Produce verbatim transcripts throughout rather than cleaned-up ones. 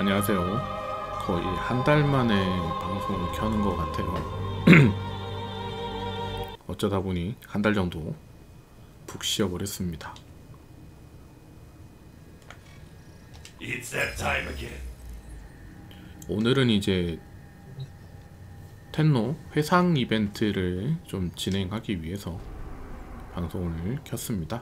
안녕하세요. 거의 한 달 만에 방송을 켜는 것 같아요. 어쩌다 보니 한 달 정도 푹 쉬어버렸습니다. It's that time again. 오늘은 이제 텐노 회상 이벤트를 좀 진행하기 위해서 방송을 켰습니다.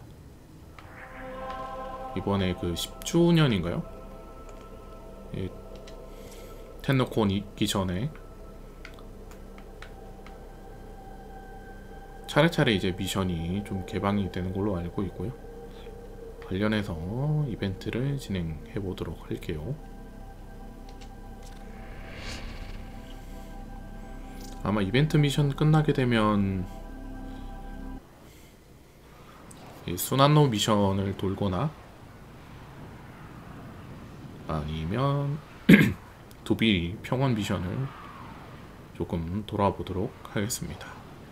이번에 그 십 주년인가요? 예, 텐노콘 있기 전에 차례차례 이제 미션이 좀 개방이 되는 걸로 알고 있고요. 관련해서 이벤트를 진행해 보도록 할게요. 아마 이벤트 미션 끝나게 되면 이 순환로 미션을 돌거나 아니면 도비 평원 미션을 조금 돌아보도록 하겠습니다.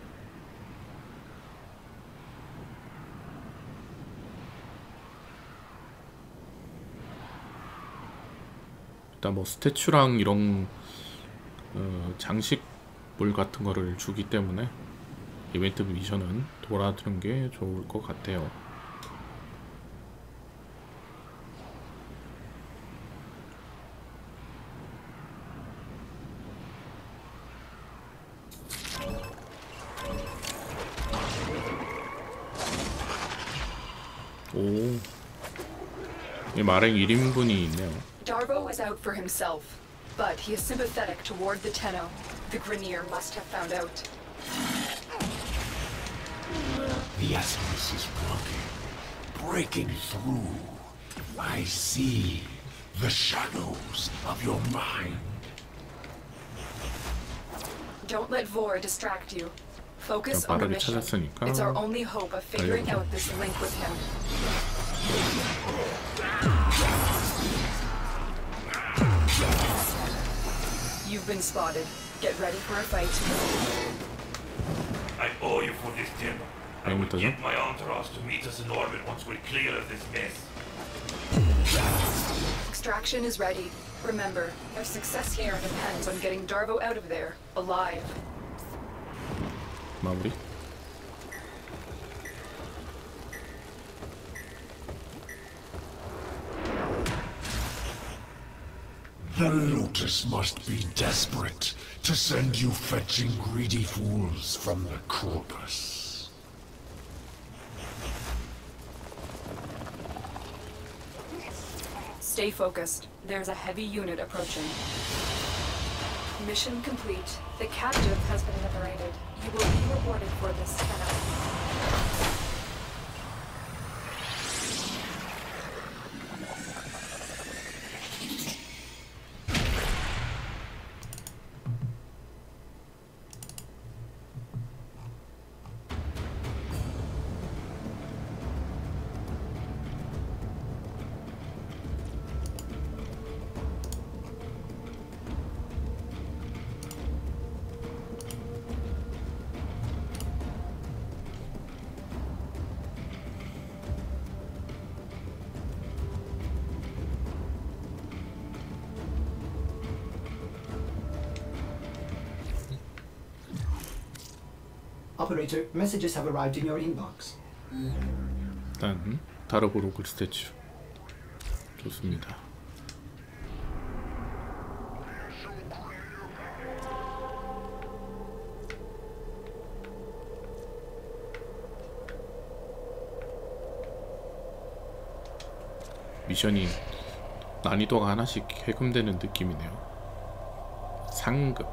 일단 뭐 스태츄랑 이런 어, 장식물 같은 거를 주기 때문에 이벤트 미션은 돌아두는 게 좋을 것 같아요. 오, 이 마랭 일 인분이 있네요. Darvo is out for himself, but he is sympathetic toward the Tenno. The Grineer must have found out. The essence is broken, breaking through. I see the shadows of your mind. Don't let Vor distract you. Focus on the 빠르게 mission. 찾았으니까 It's our only hope of figuring out this link with him. You've been spotted. Get ready for a fight. I owe you for this, Tim. I will 아니부터죠? get my entourage to meet us in orbit once we're clear of this mess. Extraction is ready. Remember, our success here depends on getting Darvo out of there, alive. 마무리. The Lotus must be desperate to send you fetching greedy fools from the corpus. Stay focused. There's a heavy unit approaching. Mission complete. The captive has been liberated. You will be rewarded for this, Tenno. Operator, messages have arrived in your inbox. 일단 다르보로그 스태츄 좋습니다. 미션이 난이도가 하나씩 해금되는 느낌이네요. 상급.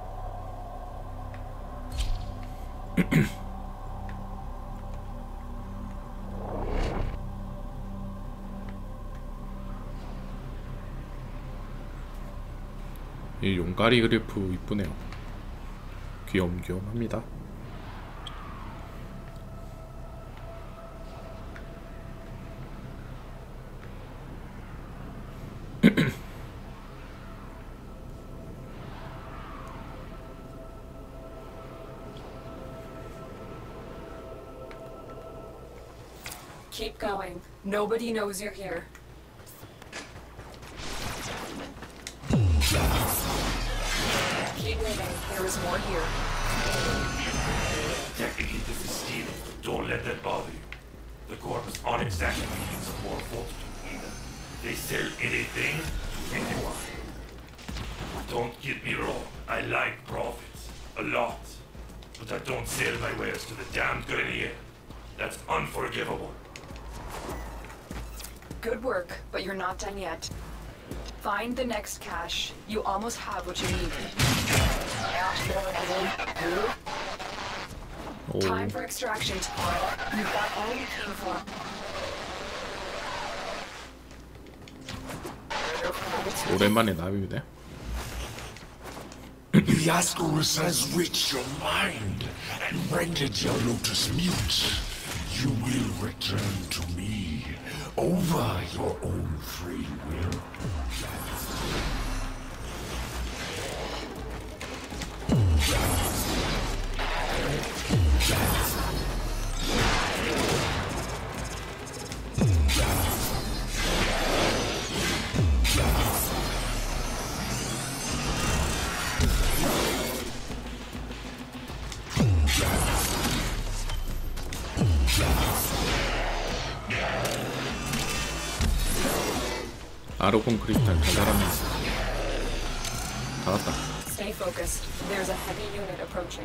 이 용가리 그래프 이쁘네요. 귀염귀염합니다. Keep going. Nobody knows you're here. There is more here. Technically, this is stealing. Don't let that bother you. The corpus aren't exactly making some more fortitude either. They sell anything to anyone. Don't get me wrong, I like profits. A lot. But I don't sell my wares to the damned Grenier. That's unforgivable. Good work, but you're not done yet. Find the next cache. You almost have what you need. 오, Time for extraction. You've got all you came for. 오랜만에 나비네. The Ascaris has reached your mind and rendered your lotus mute. You will return to me over your own free will. 아르곤 크리스탈 달달하면 다 왔다. Stay focused. There's a heavy unit approaching.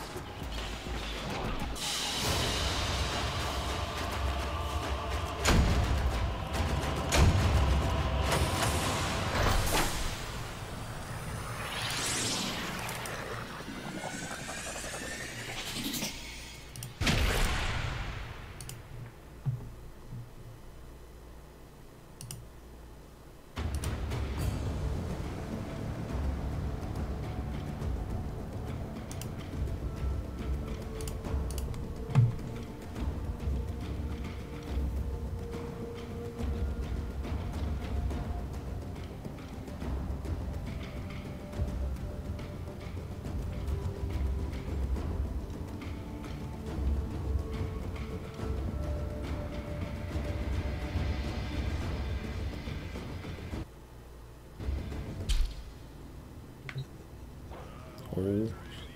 오.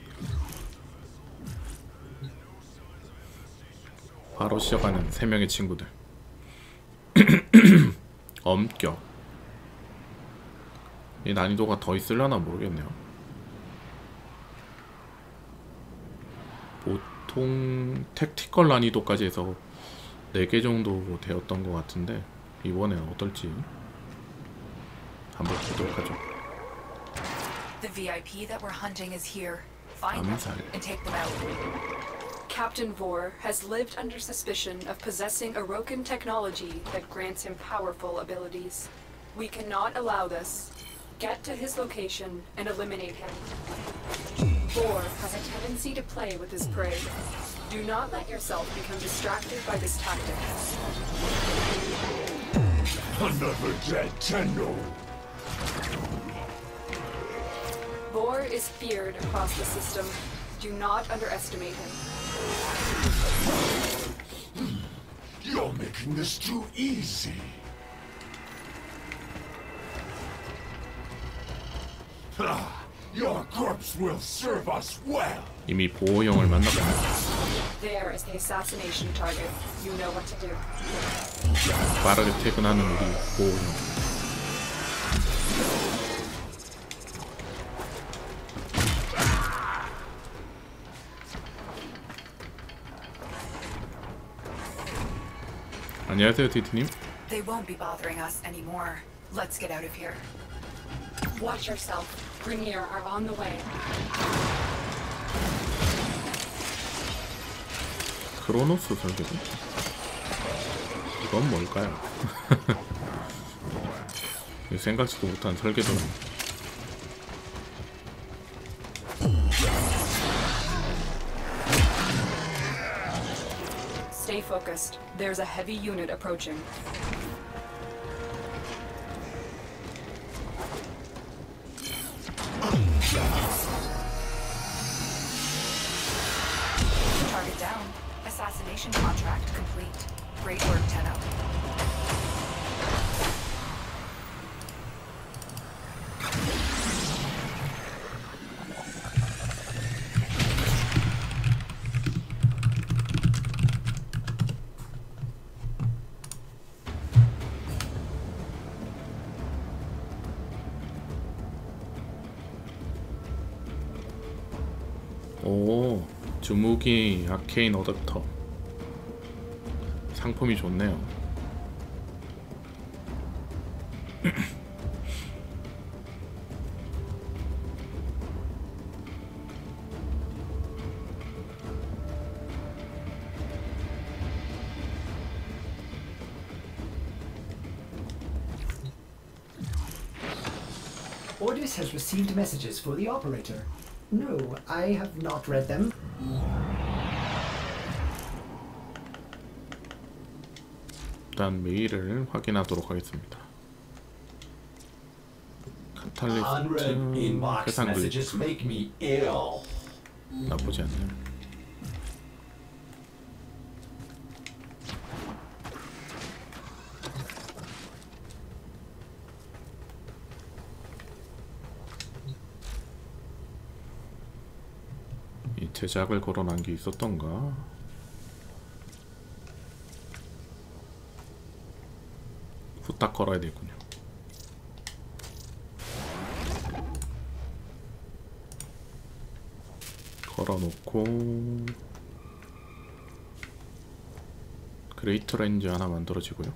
바로 시작하는 세 명의 친구들. 엄격. 이 난이도가 더 있으려나 모르겠네요. 보통 택티컬 난이도까지 해서 네 개 정도 되었던 것 같은데 이번엔 어떨지 한번 보도록 하죠. The V I P that we're hunting is here. Find them 암살. and take them out. Captain Vor has lived under suspicion of possessing Orokin technology that grants him powerful abilities. We cannot allow this. Get to his location and eliminate him. Vor has a tendency to play with his prey. Do not let yourself become distracted by this tactic. Another dead Tenno. Vor is feared across the system. Do not underestimate him. You're making this too easy. Ah, your corpse will serve us well. 이미 보호형을 만났구나. There is the assassination target. You know what to do. 빠르게 퇴근하는 우리 보호형. 안녕하세요, 디트님. They won't be bothering us anymore. Let's get out of here. Watch yourself. Grenier are on the way. 크로노스 설계도? 이건 뭘까요? 생각지도 못한 설계도는. Stay focused. There's a heavy unit approaching. Target down. Assassination contract complete. Great work, Tenno. 오, 주무기 아케인 어댑터 상품이 좋네요. Ordis has received messages for the operator. No, I have not read them. 일단 메일을 확인하도록 하겠습니다. Unread 카탈리스트 inbox 해상 messages 글리프 make me ill. 나쁘지 않네요. 이 제작을 걸어놓은 게 있었던가? 후딱 걸어야 되군요. 걸어놓고 그레이트 렌즈 하나 만들어지고요.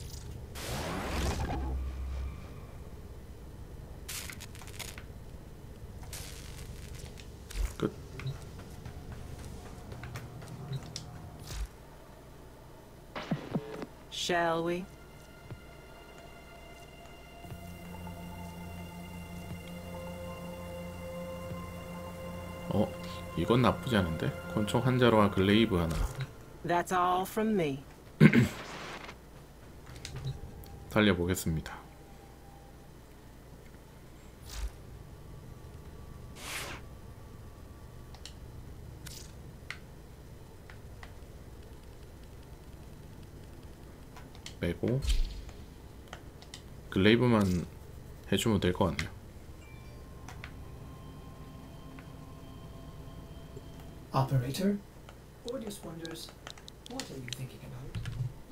끝. Shall we? 어, 이건 나쁘지 않은데? 권총 한 자루와 글레이브 하나. That's all from me. 달려보겠습니다. 빼고 글레이브만 해주면 될 것 같네요. Operator? Ordis wonders, what are you thinking about?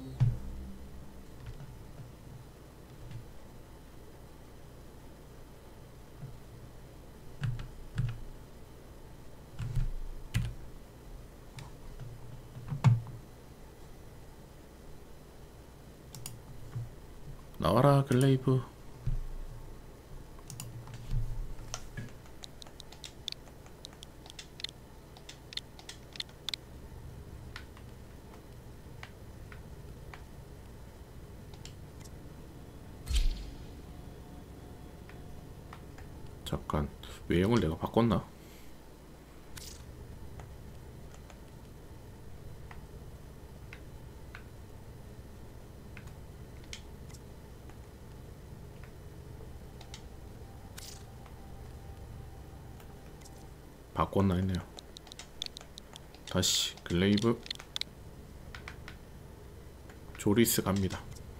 나와라 글레이브. 잠깐, 외형을 내가 바꿨나? 바꿨나 했네요. 다시 글레이브 조리스 갑니다.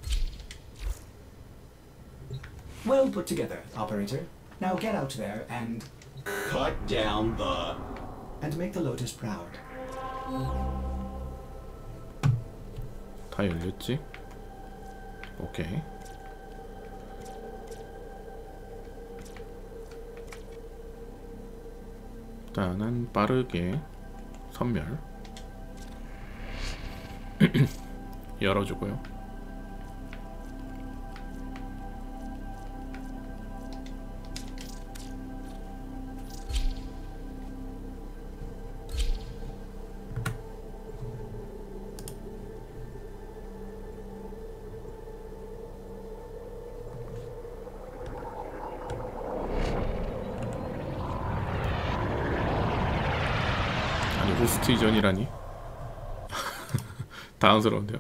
Well put together, operator. Now get out there and Cut down the... and make the Lotus proud. 다 열렸지? 오케이. 일단은 빠르게 선멸 열어주고요. 호스트 이전이라니 당황스러운데요.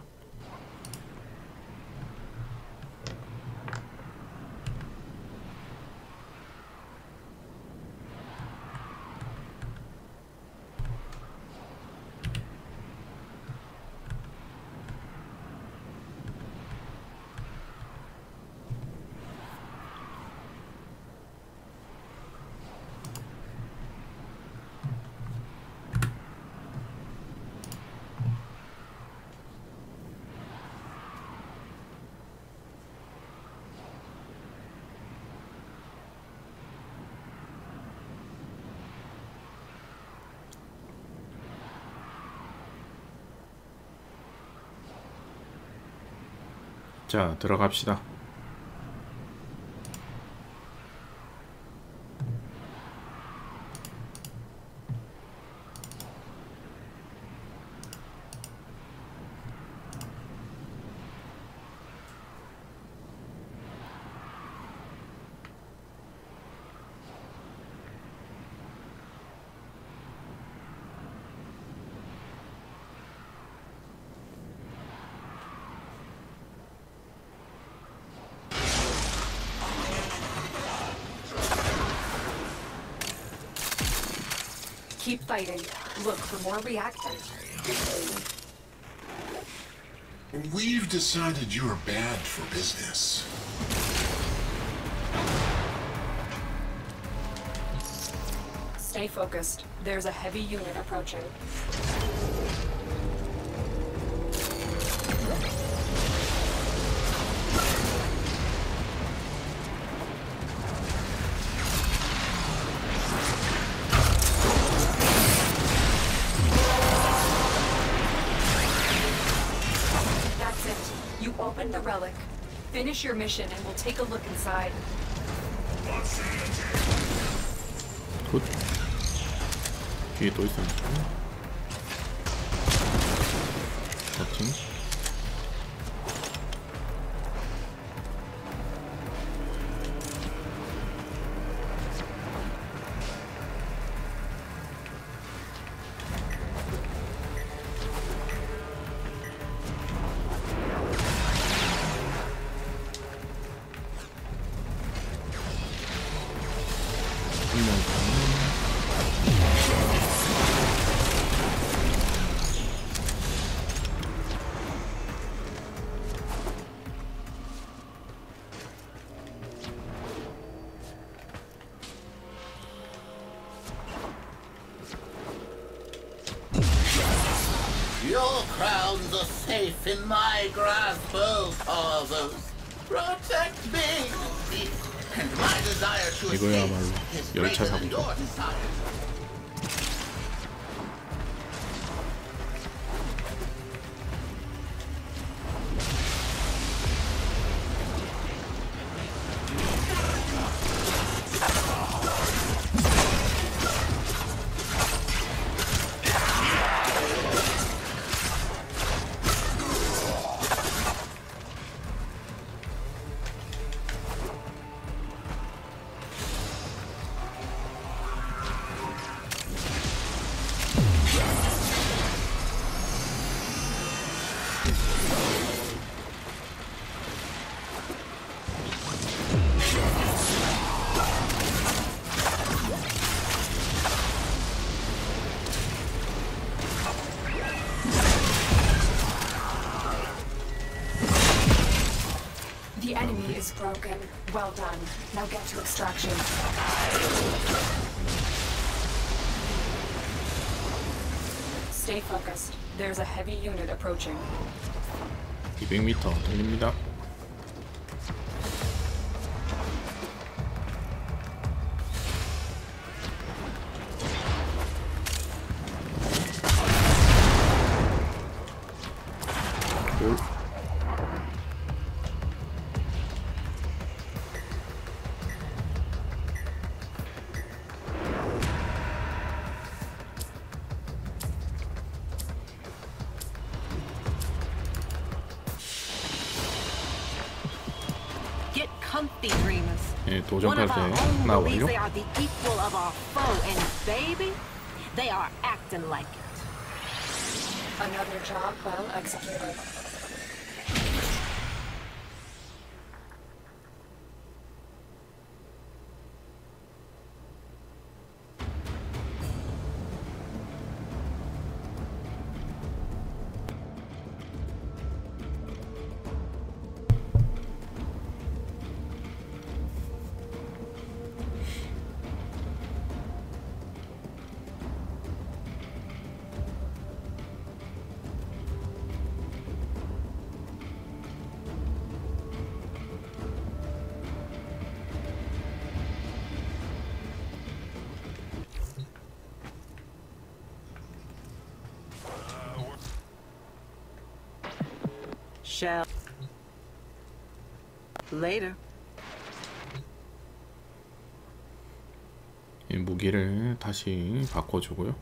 자, 들어갑시다. Keep fighting. Look for more reactors. We've decided you're bad for business. Stay focused. There's a heavy unit approaching. Open the relic. Finish your mission and we'll take a look inside. 굿. 뒤에 또 있습니다. 버팅. Your crowns are safe in my grasp, oh fathers. Protect me, and my desire to escape 이거야말로 is 열차 greater than 사고죠. your desire. The enemy is broken. Well done. Now get to extraction. Stay focused. There's a heavy unit approaching. 이백 미터 달립니다. 굿. Get comfy, dreamers. 예, One 도전 of our 팔세 own 하나 believes 완료. they are the equal of our foe, and baby, they are acting like it. Another job well executed. Shell. Later. 이 무기를 다시 바꿔주고요.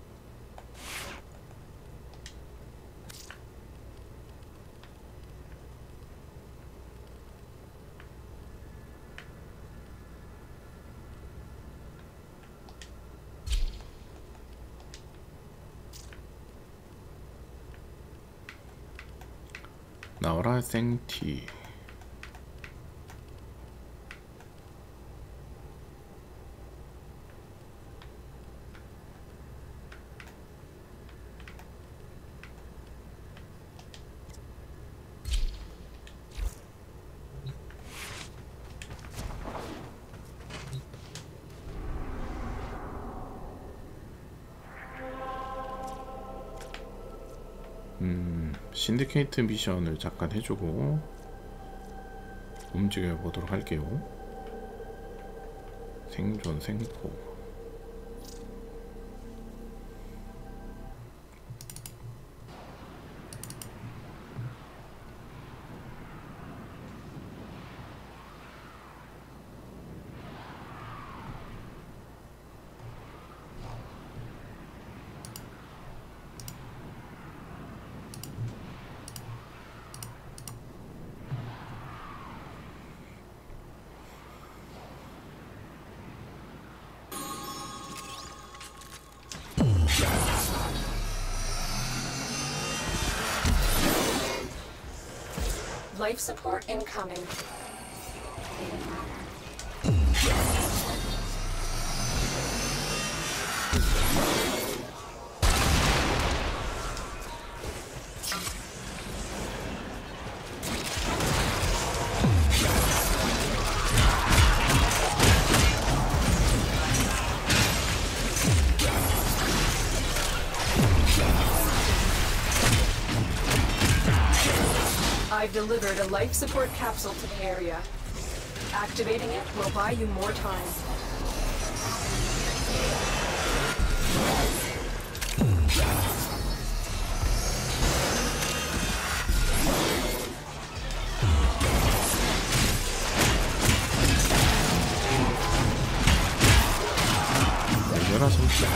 나와라 생티. 음, 신디케이트 미션을 잠깐 해주고 움직여 보도록 할게요. 생존 생포. Life support incoming. I've delivered a life support capsule to the area. Activating it will buy you more time. 열려라 진짜.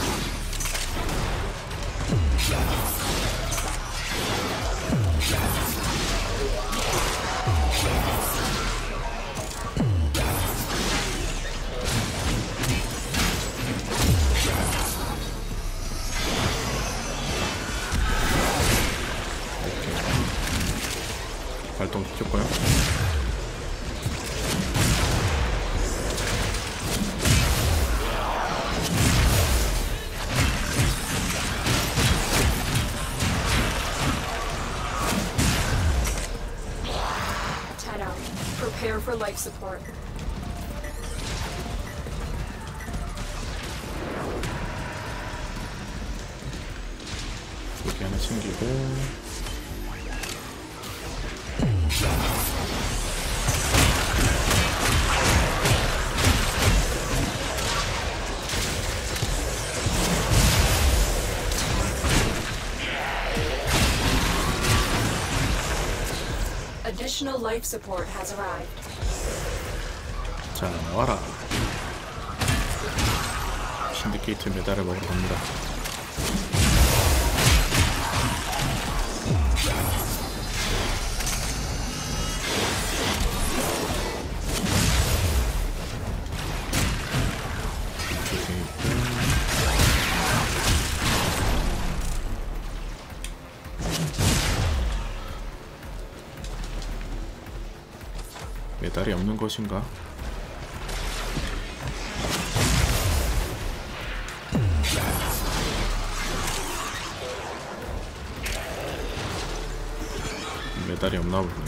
발동 시켰고요. ten out. Prepare for life support. 여기 하나 챙기고. Additional life support has arrived. 자, 나와라. 신디케이트 메달을 먹으러 갑니다. 메달이 없는 것인가? 메달이 없나 보구나.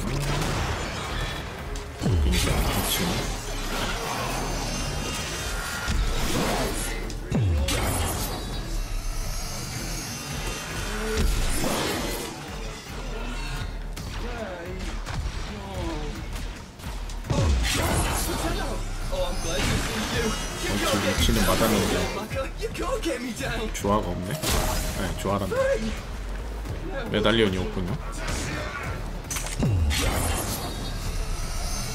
여기니까 그렇지. 어, 위치는 맞았는데 조화가 없네. 아니, 조화란다. 메달리언이 없군요.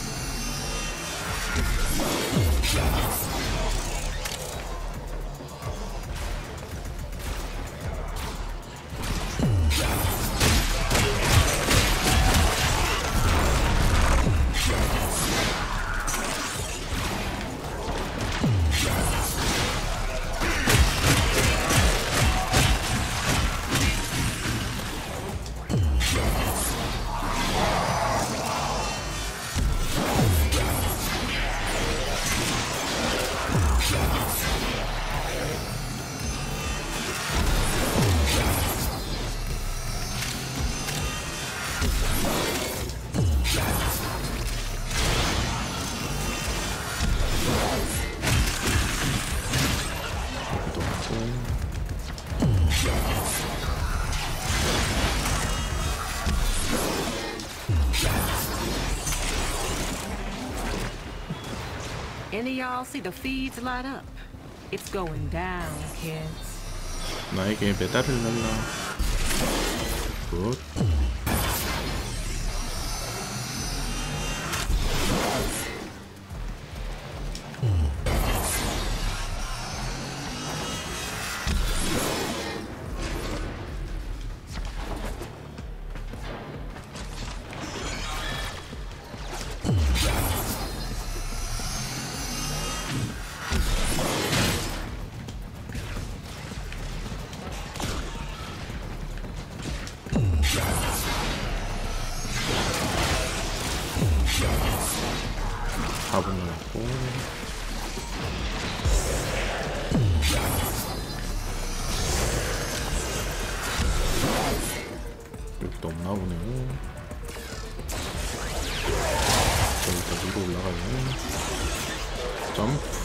Any of y'all see the feeds light up? It's going down, kids. 나에게 메달을 날라. 굿. 사 분 남았고 여기도 없나 보네요. 여기서 위로 올라가면 점프.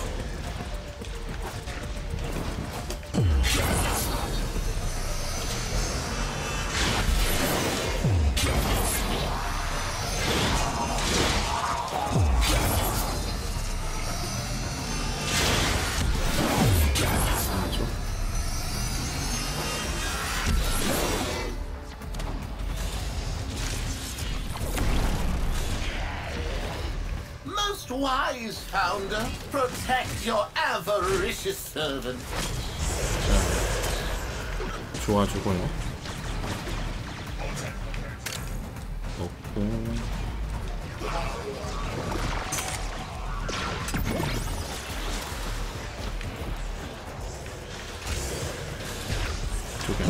Most wise founder, protect your avaricious servant. 좋아주고요. 넣고 이쪽에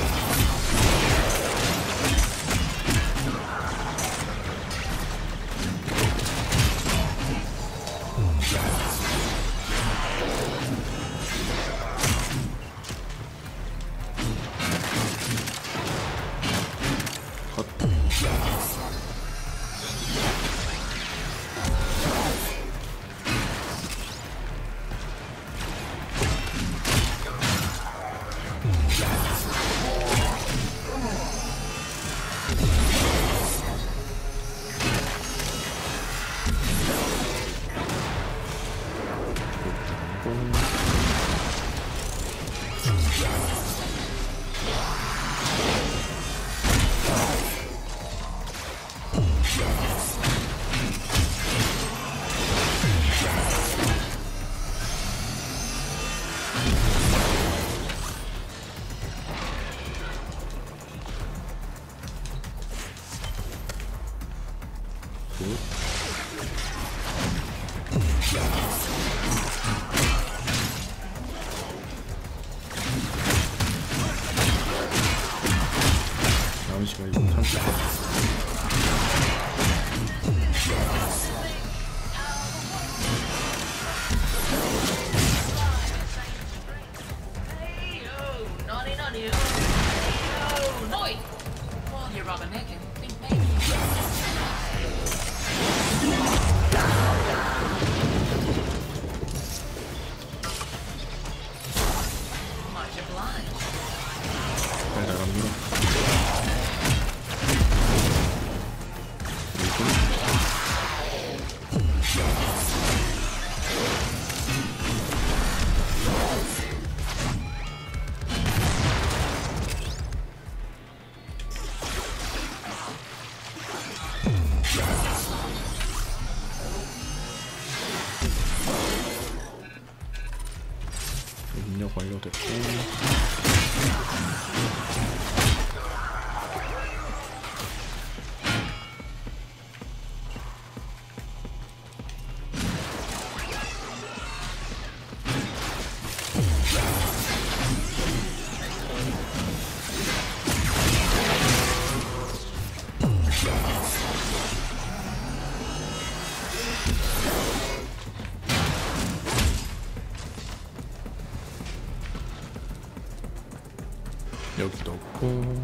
남은 시간 일 분 삼십 초. 잘 나갑니다. 여기도 없고.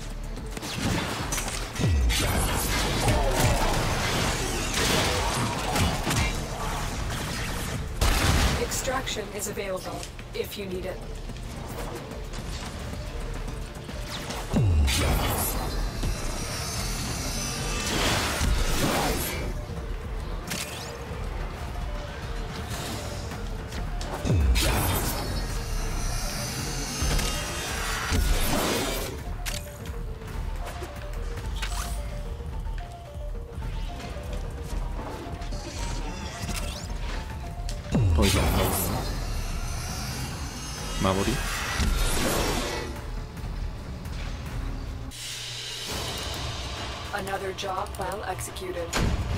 Extraction is available if you need it. 더 이상 안 나오구나. 마무리. Another job well executed.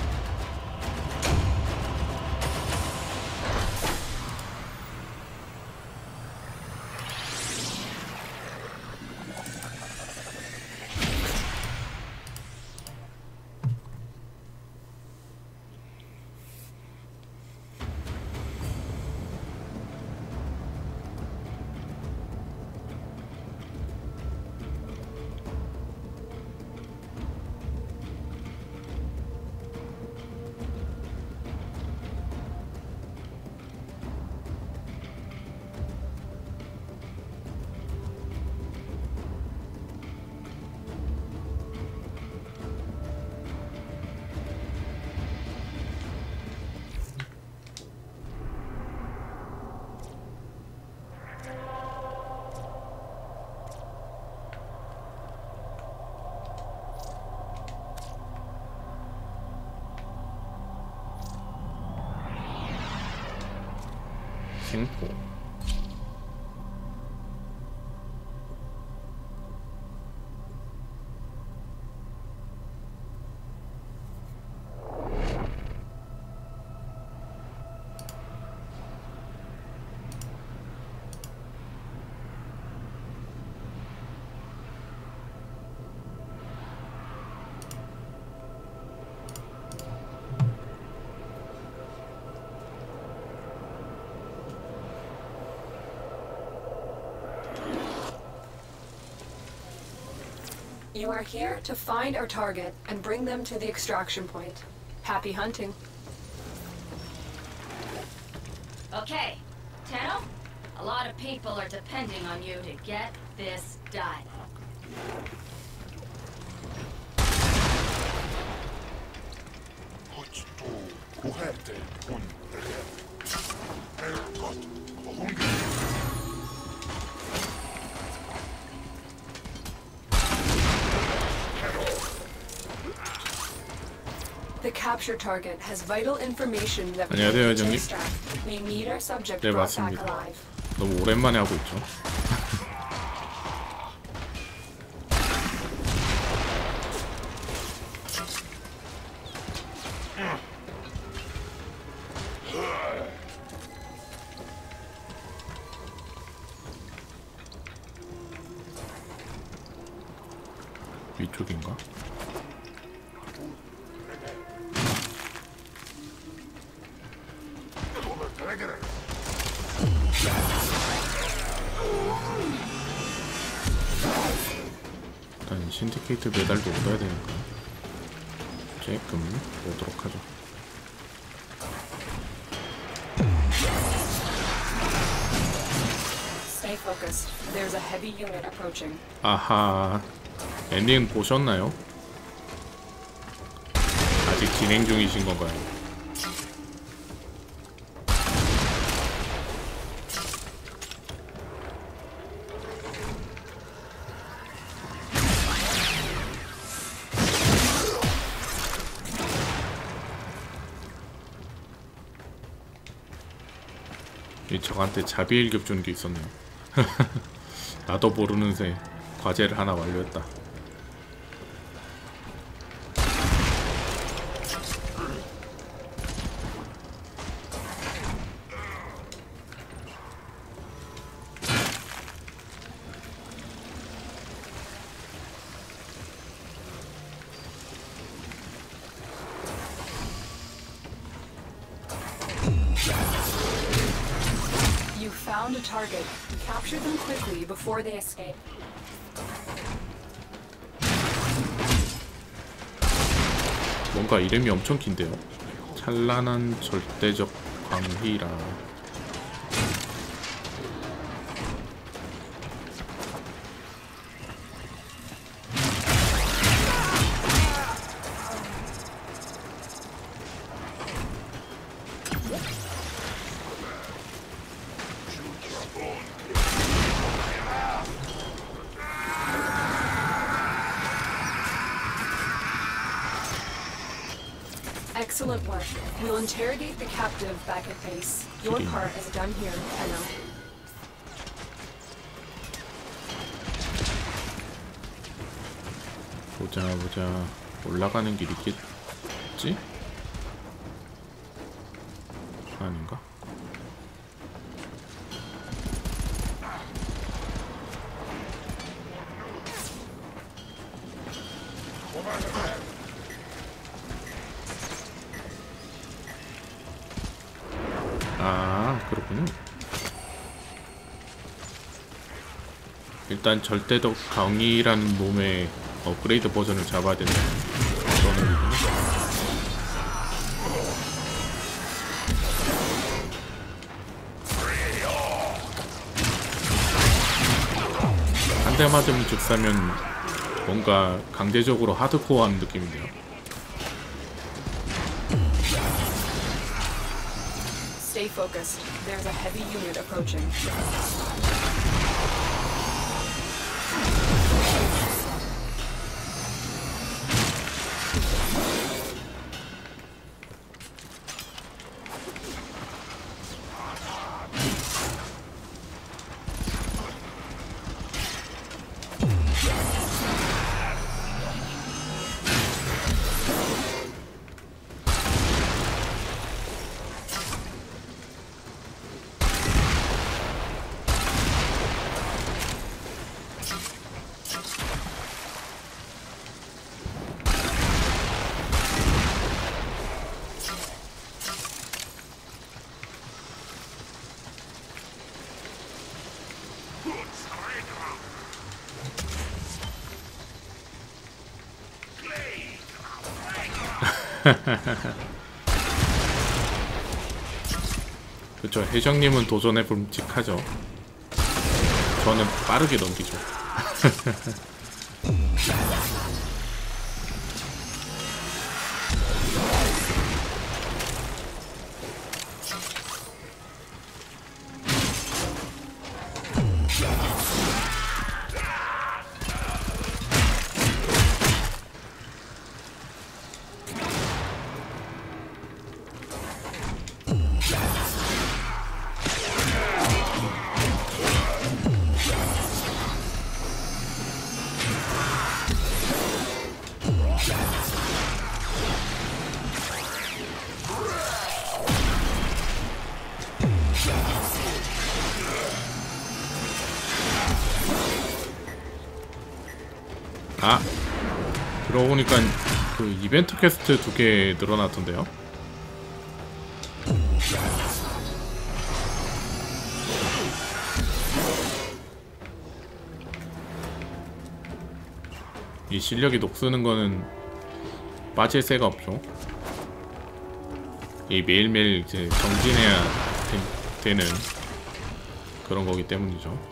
생포. You are here to find our target and bring them to the extraction point. Happy hunting. Okay, Tenno, a lot of people are depending on you to get this done. The capture target has vital information that we 안녕하세요, need to 회장님. extract. We need our subject 네, brought back 맞습니다. alive. 너무 오랜만에 하고 있죠. 위쪽인가? 일단 신디케이트 메달도 얻어야 되니까 조금 오도록 하죠. Stay focused. There's a heavy unit approaching. 아하, 엔딩 보셨나요? 아직 진행 중이신 건가요? 이 저한테 자비일급 주는 게 있었네요. 나도 모르는 새 과제를 하나 완료했다. You found a target. Capture them quickly before they escape. 뭔가 이름이 엄청 긴데요. 찬란한 절대적 광희라. Excellent work. We'll interrogate the captive back at base. Your part is done here, Tenno. 보자 보자. 올라가는 길 있겠지? 아닌가? 아, 그렇군요. 일단 절대적 강이라는 놈의 업그레이드 버전을 잡아야 된다. 그런 의미군요. 한 대 맞으면 즉사면 뭔가 강제적으로 하드코어한 느낌인데요. Stay focused. There's a heavy unit approaching. 그쵸, 회장님은 도전해 봄직하죠. 저는 빠르게 넘기죠. 아, 그러고 보니까 그 이벤트 퀘스트 두 개 늘어났던데요. 이 실력이 녹쓰는 거는 빠질 새가 없죠. 이 매일매일 이제 정진해야 되, 되는 그런 거기 때문이죠.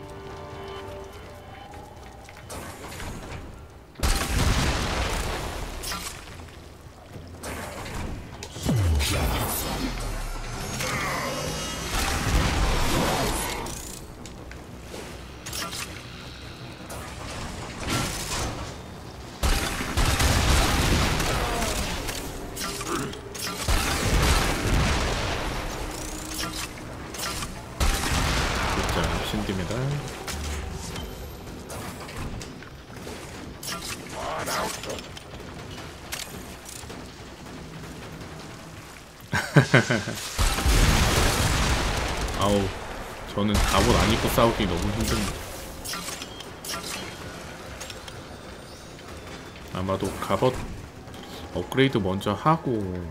신기입니다. 아우, 저는 갑옷 안 입고 싸우기 너무 힘듭니다. 아마도 갑옷 업그레이드 먼저 하고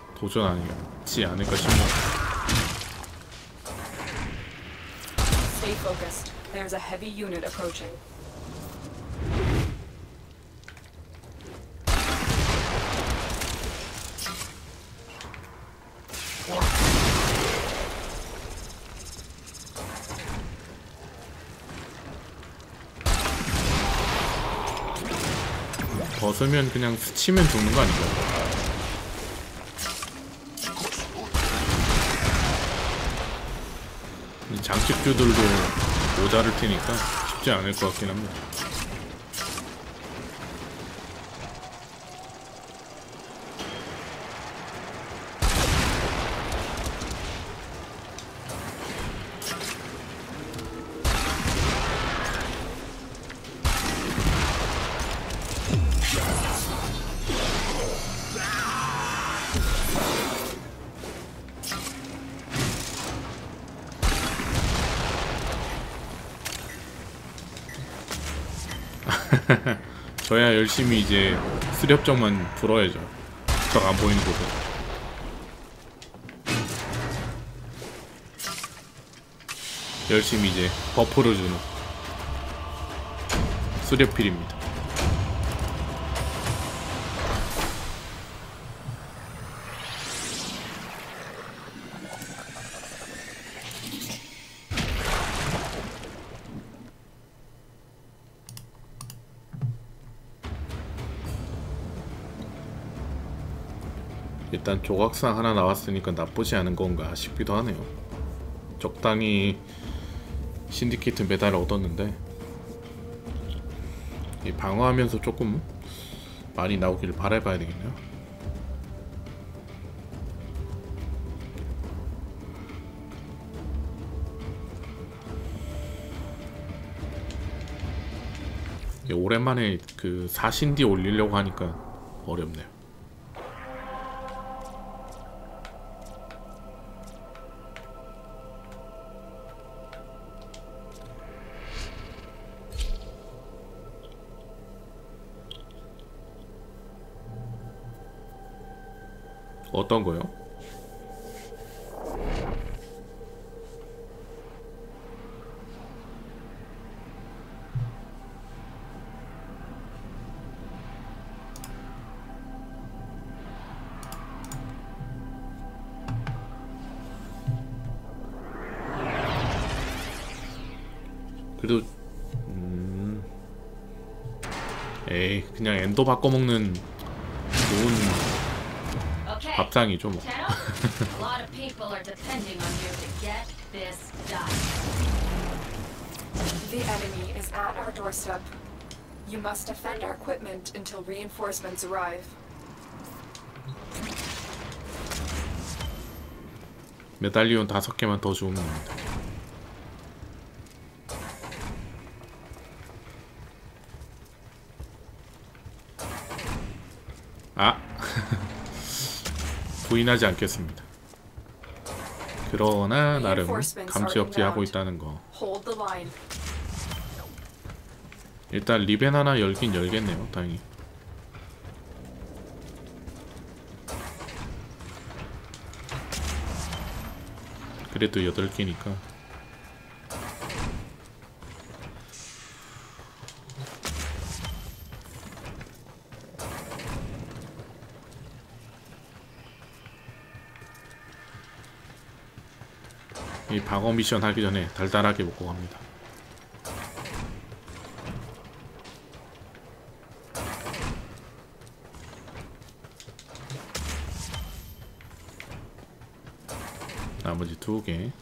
도전하지 않을까 싶네요. Stay focused. There's a heavy unit approaching. 벗으면 그냥 스치면 죽는 거 아닌가요? 이 장식주들도 모자를 테니까 쉽지 않을 것 같긴 합니다. 저야 열심히 이제 수렵정만 불어야죠. 적 안 보이는 곳에. 열심히 이제 버프를 주는 수렵필입니다. 일단 조각상 하나 나왔으니까 나쁘지 않은 건가 싶기도 하네요. 적당히 신디케이트 메달을 얻었는데 이 방어하면서 조금 많이 나오길 바라봐야 되겠네요. 오랜만에 그 사신디 올리려고 하니까 어렵네요. 어떤 거요? 그래도 음... 에이 그냥 엔더 바꿔먹는 좋은 밥상이죠 뭐. A lot of people are depending on you to get this done. The enemy is at our doorstep. You must defend our equipment until reinforcements arrive. 메달리온 다섯 개만 더 주면 됩니다. 아! 부인하지 않겠습니다. 그러나 나름 감지업지하고 있다는 거. 일단 리벤 하나 열긴 열겠네요. 다행히. 그래도 여덟 개니까. 이 방어 미션 하기 전에 달달하게 먹고 갑니다. 나머지 두 개.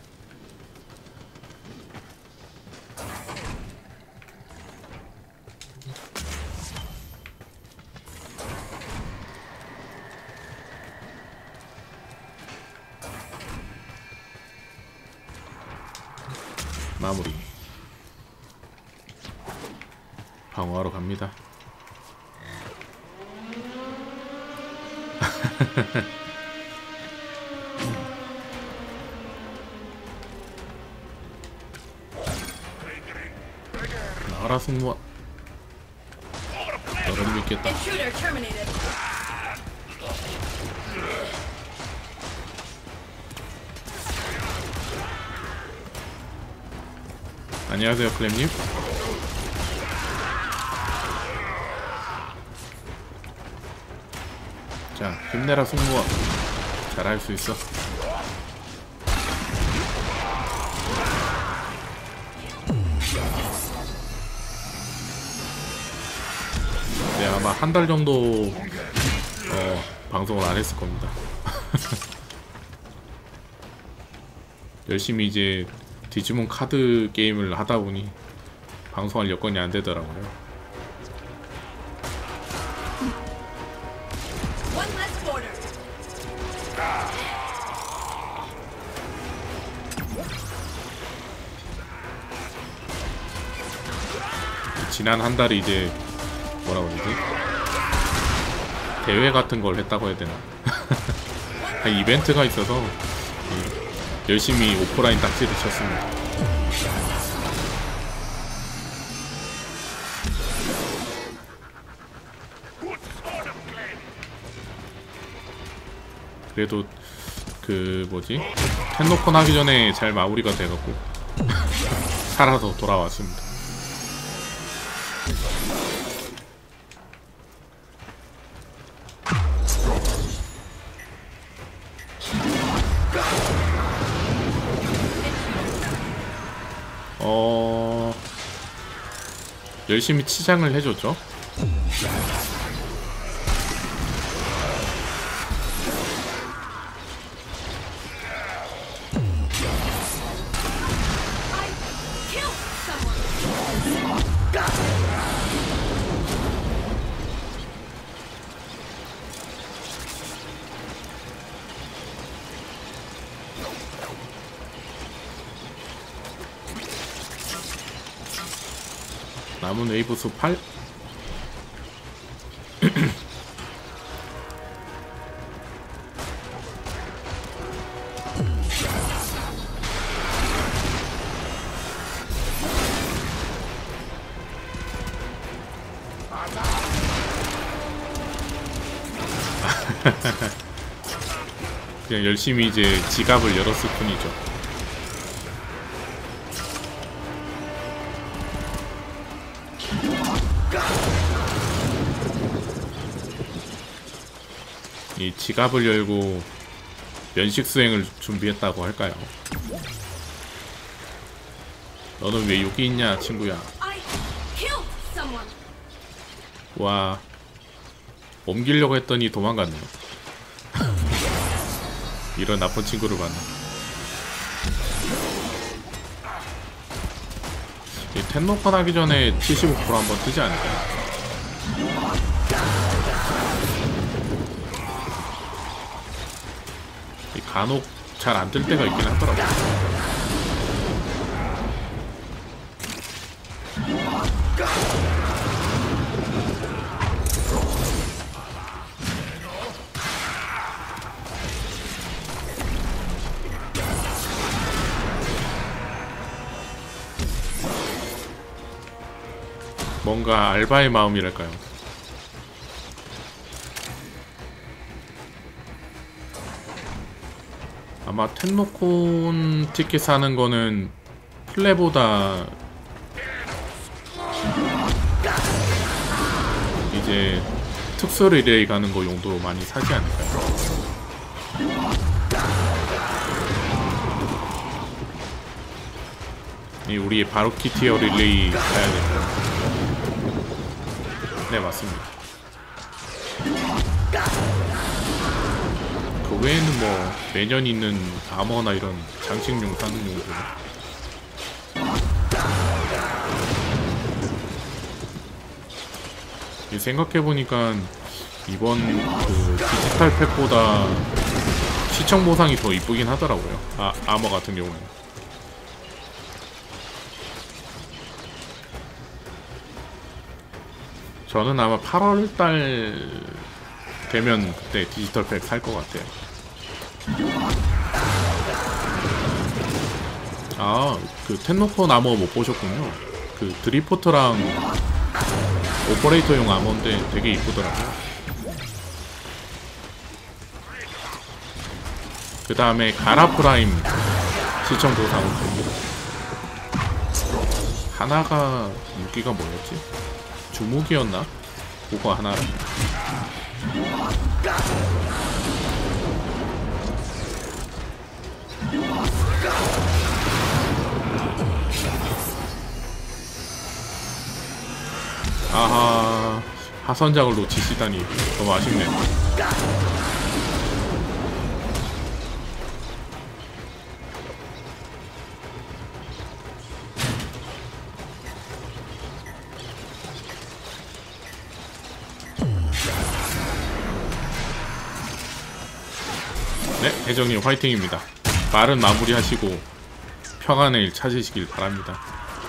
마무리. 방어하러 갑니다. 나가라 승무원. 너를 믿겠다. 안녕하세요 클램님. 자 힘내라 승무원. 잘할 수 있어. 네 아마 한 달 정도 어, 방송을 안 했을 겁니다. 열심히 이제 디지몬 카드 게임을 하다 보니 방송할 여건이 안 되더라고요. 지난 한 달이 이제 뭐라 그러지? 대회 같은 걸 했다고 해야 되나? 이벤트가 있어서 열심히 오프라인 딱지를 쳤습니다. 그래도 그 뭐지? 텐노콘 하기 전에 잘 마무리가 돼갖고 살아서 돌아왔습니다. 어... 열심히 치장을 해줬죠. 남은 웨이브 수 팔? 그냥 열심히 이제 지갑을 열었을 뿐이죠. 이 지갑을 열고 면식 수행을 준비했다고 할까요? 너는 왜 여기 있냐 친구야. 와 옮기려고 했더니 도망갔네요. 이런 나쁜 친구를 만나. 이 텐노콘 하기 전에 칠십오 퍼센트 한번 뜨지 않을까요? 간혹 잘 안 뜰 때가 있긴 하더라고요. 뭔가 알바의 마음이랄까요. 아마 텐노콘 티켓 사는 거는 플레보다 이제 특수 릴레이 가는 거 용도로 많이 사지 않을까요? 이 우리의 바로키 티어 릴레이 가야 됩니다. 네 맞습니다. 그 외에는 뭐 매년 있는 아머나 이런 장식용 사는 용도. 생각해보니까 이번 그 디지털 팩보다 시청 보상이 더 이쁘긴 하더라고요. 아, 아머 같은 경우는. 저는 아마 팔월달 되면 그때 디지털 팩 살 것 같아요. 아, 그 텐노콘 아머 못 보셨군요. 그 드리포트랑 오퍼레이터용 아머인데 되게 이쁘더라고요. 그 다음에 가라 프라임 시청 보상을 줍니다. 하나가 무기가 뭐였지? 주무기였나? 그거 하나랑 아하, 하선장을 놓치시다니 너무 아쉽네. 네, 대정님 화이팅입니다. 빠른 마무리 하시고 평안의 일 찾으시길 바랍니다.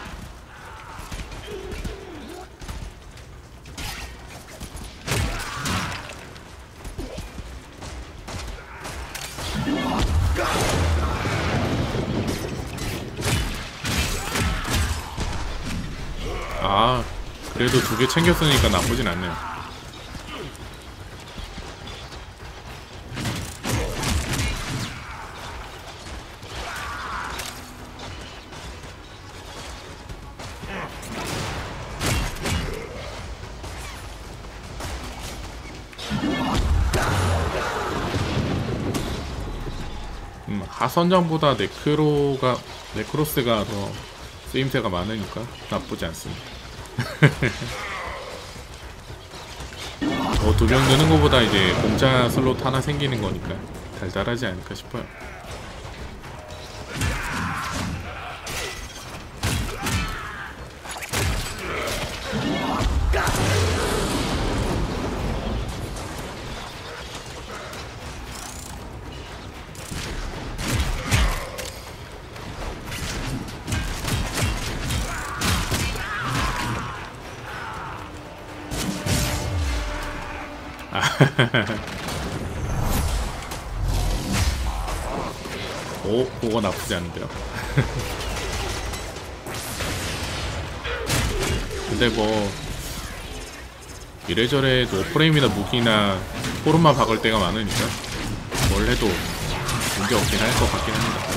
아, 그래도 두 개 챙겼으니까 나쁘진 않네요. 음, 하선장보다 네크로가 네크로스가 더 쓰임새가 많으니까 나쁘지 않습니다. 어, 두 명 느는 것보다 이제 공짜 슬롯 하나 생기는 거니까 달달하지 않을까 싶어요. 오, 그거 나쁘지 않은데요. 근데 뭐 이래저래 노프레임이나 무기나 포르마 박을 때가 많으니까 뭘 해도 문제 없긴 할 것 같긴 합니다.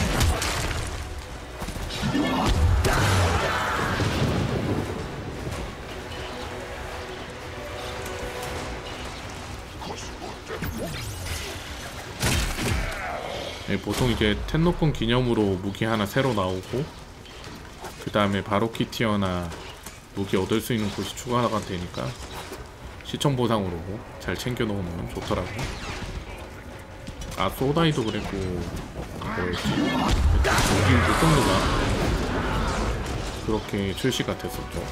네, 보통 이제 텐노콘 기념으로 무기 하나 새로 나오고 그 다음에 바로키티어나 무기 얻을 수 있는 곳이 추가가 되니까 시청 보상으로 잘 챙겨 놓으면 좋더라고요. 아, 소다이도 그랬고 뭐였지? 무기 무성도가 그렇게 출시가 됐었죠.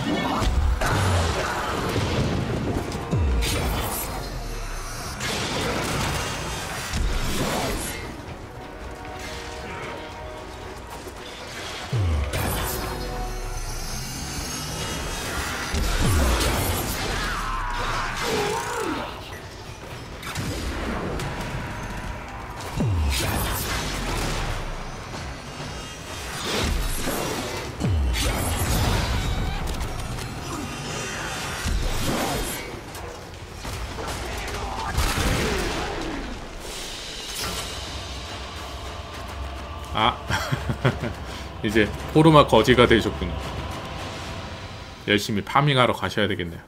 아, 이제 포르마 거지가 되셨군요. 열심히 파밍하러 가셔야 되겠네요.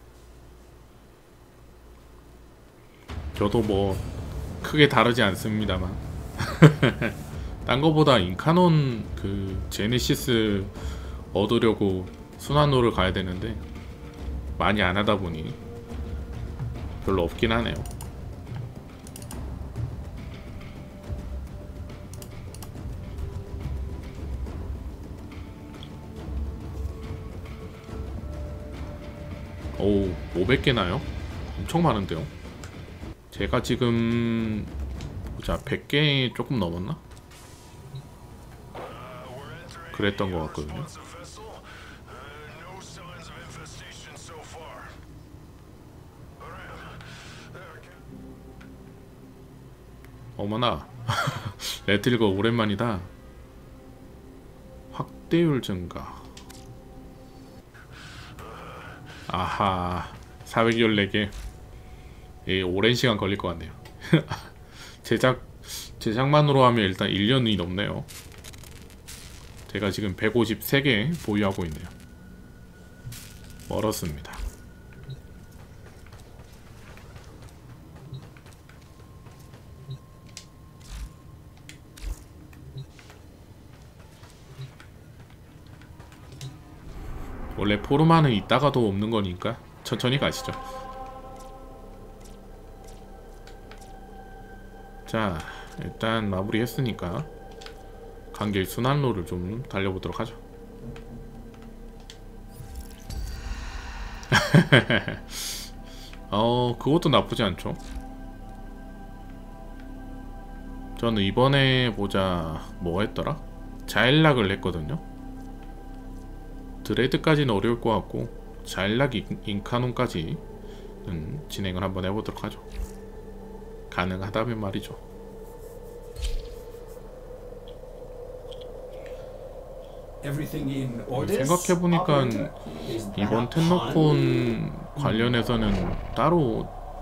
저도 뭐 크게 다르지 않습니다만 딴 거보다 인카논 그 제네시스 얻으려고 순환로를 가야 되는데 많이 안 하다 보니 별로 없긴 하네요. 오, 오백 개나요? 엄청 많은데요? 제가 지금 보자, 백 개 조금 넘었나? 그랬던 것 같거든요. 어머나 레틀거 오랜만이다. 확대율 증가. 아하, 사백십사 개. 예, 오랜 시간 걸릴 것 같네요. 제작, 제작만으로 하면 일단 일 년이 넘네요. 제가 지금 백오십삼 개 보유하고 있네요. 멀었습니다. 원래 포르마는 있다가도 없는 거니까 천천히 가시죠. 자, 일단 마무리 했으니까 간길 순환로를 좀 달려보도록 하죠. 어, 그것도 나쁘지 않죠. 저는 이번에 보자 뭐 했더라? 자일락을 했거든요. 드레드까지는 어려울 것 같고 자일락 인카논까지 음, 진행을 한번 해보도록 하죠. 가능하다면 말이죠. 생각해보니까 이번 텐노콘 관련해서는 따로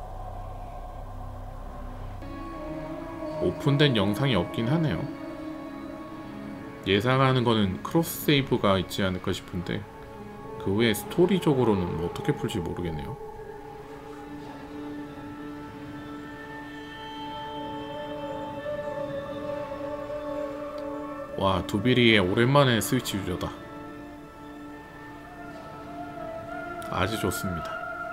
오픈된 영상이 없긴 하네요. 예상하는 거는 크로스 세이브가 있지 않을까 싶은데 그 외에 스토리적으로는 어떻게 풀지 모르겠네요. 와, 두비리의 오랜만에 스위치 유저다. 아주 좋습니다.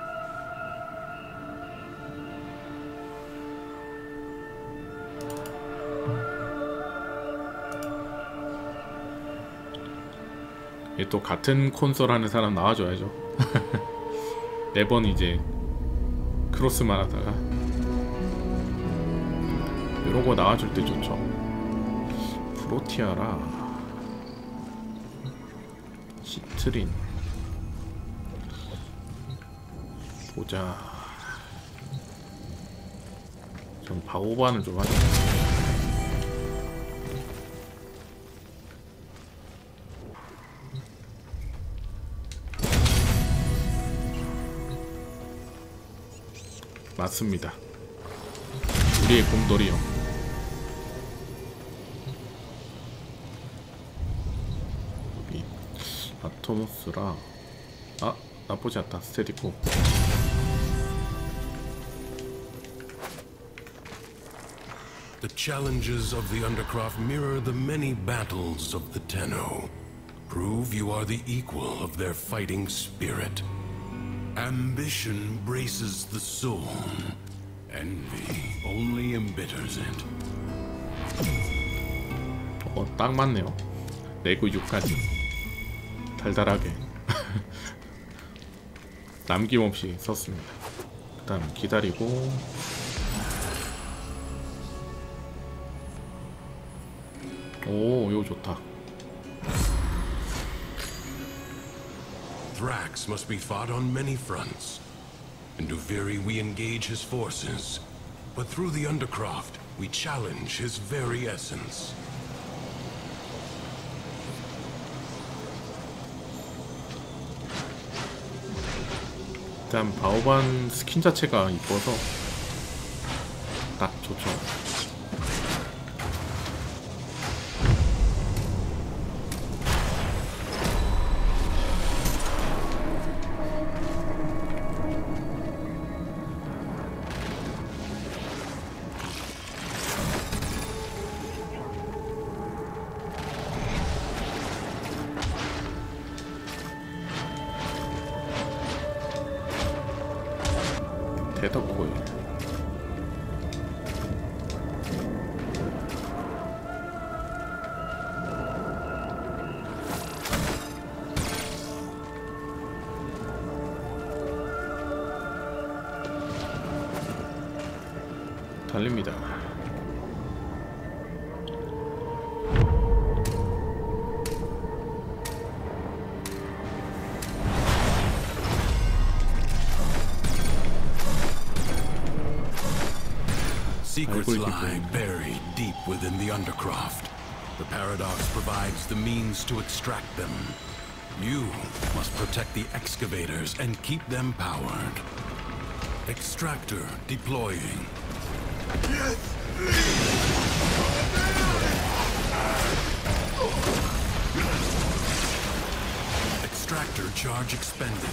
얘 또 같은 콘솔 하는 사람 나와줘야죠. 매번 이제 크로스만 하다가 이러고 나와줄 때 좋죠. 프로티아라 시트린 보자. 전 바오바는 좀 하죠. 맞습니다. 우리의 곰돌이요. 여기 아토모스라. 아, 나쁘지 않다. 스테디코. The challenges of the Undercroft mirror the many battles of the Tenno. Prove you are the equal of their fighting spirit. Ambition braces the soul. Envy only embitters it. 어, 딱 맞네요. 내구 육까지 달달하게 남김없이 썼습니다. 일단 기다리고 오, 이거 좋다. Thrax must be fought on many fronts. In Duviri we engage his forces, but through the Undercroft we challenge his very essence. 일단 바오반 스킨 자체가 이뻐서 딱 좋죠. 대덕코일. 달립니다. Secrets lie buried deep within the Undercroft. The Paradox provides the means to extract them. You must protect the excavators and keep them powered. Extractor deploying. Extractor charge expended.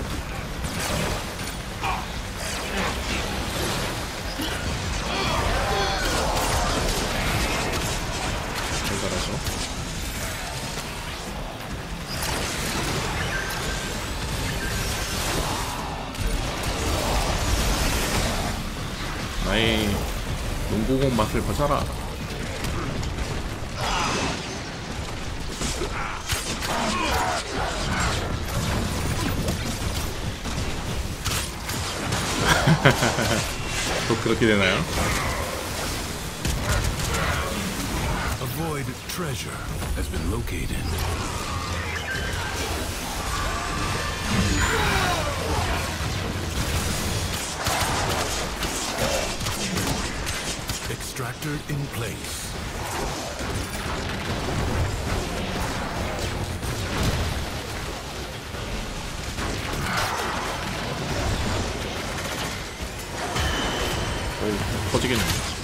잘 잘하죠. 나의 농구공 맛을 보자라. 또 그렇게 되나요? A void treasure has been located. Extractor in place. 오, 터지겠네.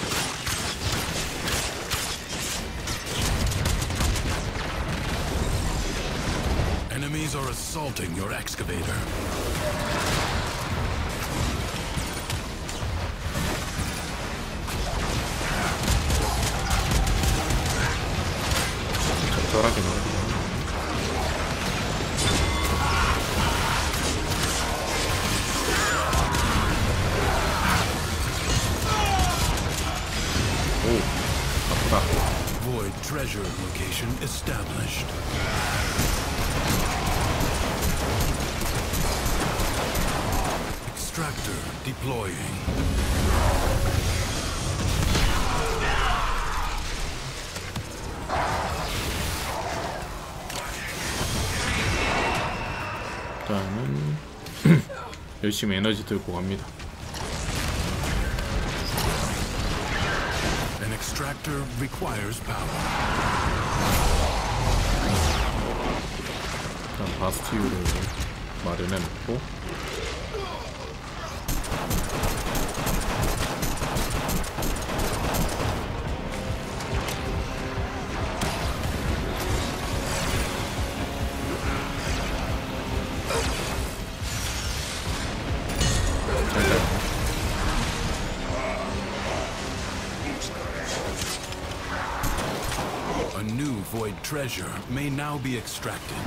Enemies are assaulting your excavator. 적절하게 넣어. 오, 아프다. Void treasure location established. Extractor deploying. 일단은 열심히 에너지 들고 갑니다. An extractor requires power. 일단 바스티유를 마련해 놓고 A new void treasure may now be extracted.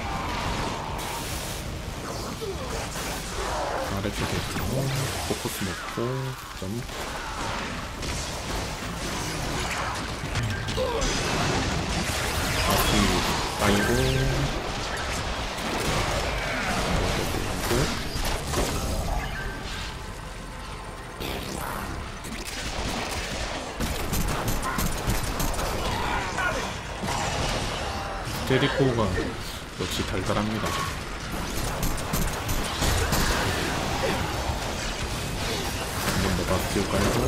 아래쪽에 있고 포커스 놓고 점 바스티유 아이고 제리코가 역시 달달합니다. 한 번 더 바스티오 깔고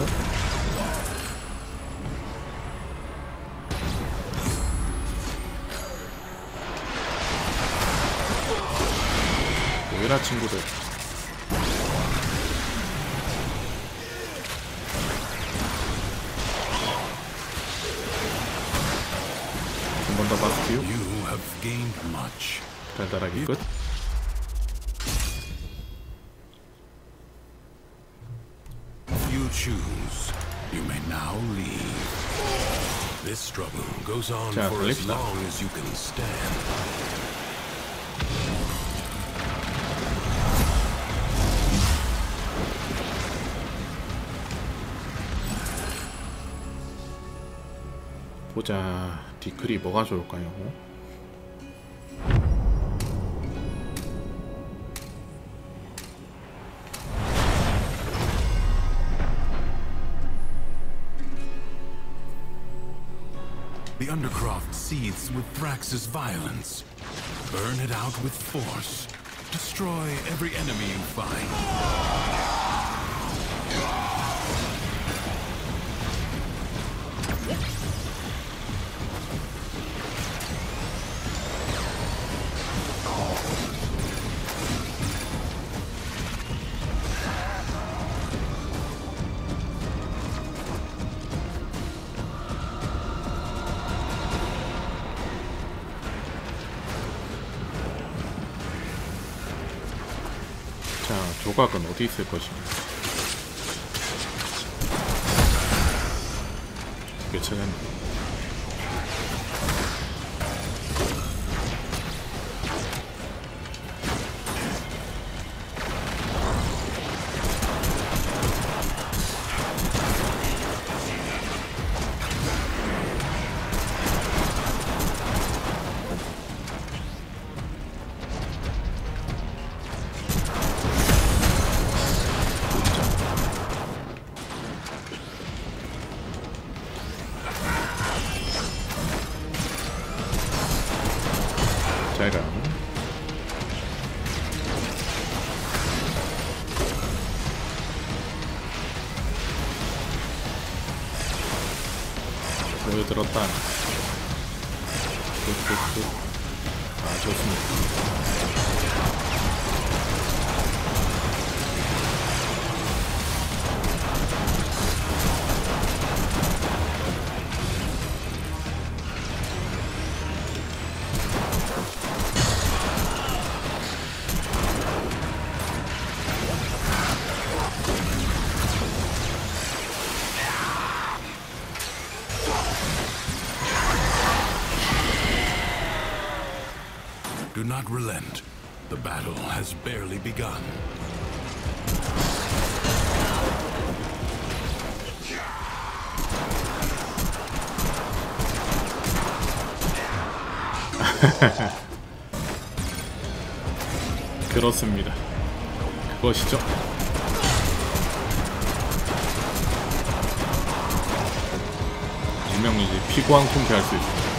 뭐이라 친구들. 한 번 더 바스티오. You have gained much. 달달하게 끝. You choose. You may now leave. This struggle goes on 자, for as 돌립시다. long as you can stand. 보자. 디클이 뭐가 좋을까요? The Undercroft seethes with Thrax's violence. Burn it out with force. Destroy every enemy you find. 조각은 어디 있을 것인가? 이게 찾았네. 잘가. 보여들었다. 굿굿굿. 아, 좋습니다. Do not relent. The battle has barely begun. 그렇습니다. 그것이죠. 일명 이제 피고왕 통쾌할 수 있습니다.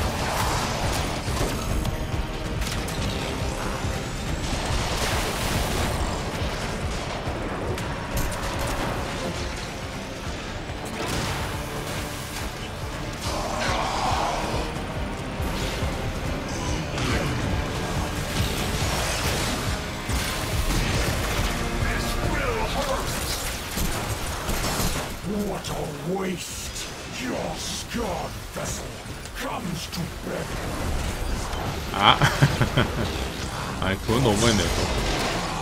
What a waste! Your scarred vessel comes to beg. 아, 아니 그건 너무했네. 또.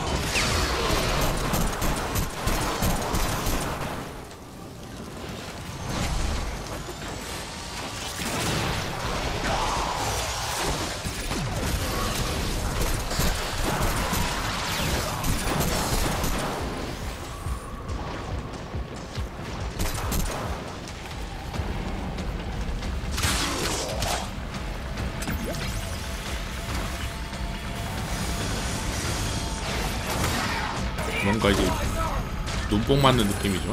뭔가 이제 눈뽕 맞는 느낌이죠.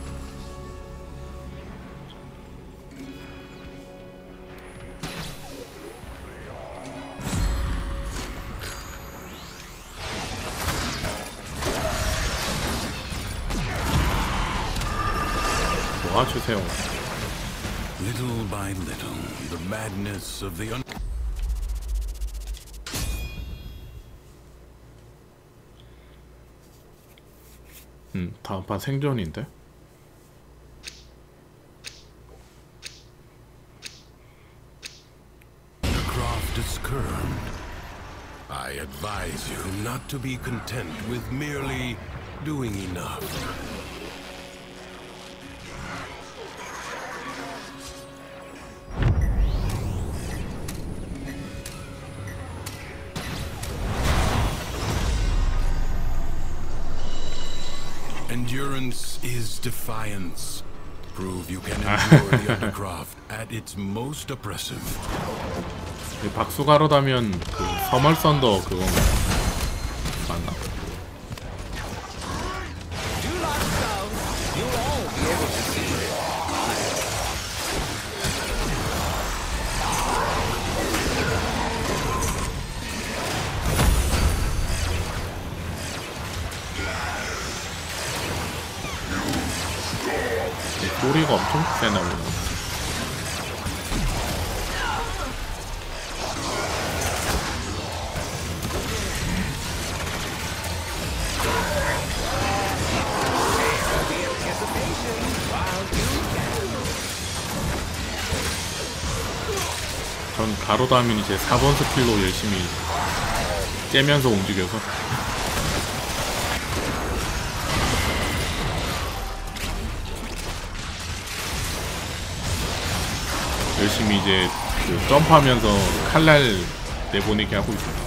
도와주세요. Little by little, the madness of the un 음, 다음 판 생존인데? The craft is curved. I advise you not to be content with merely doing enough. Endurance is defiance. Prove you can endure the Undercroft at its most oppressive. 이 박수가로다면 그 서멀 썬더 그건가? 맞나? 꼬리가 엄청 세나 보네. 전 가로다면 이제 사 번 스킬로 열심히 째면서 움직여서 열심히 이제 그 점프하면서 칼날 내보내게 하고 있어요.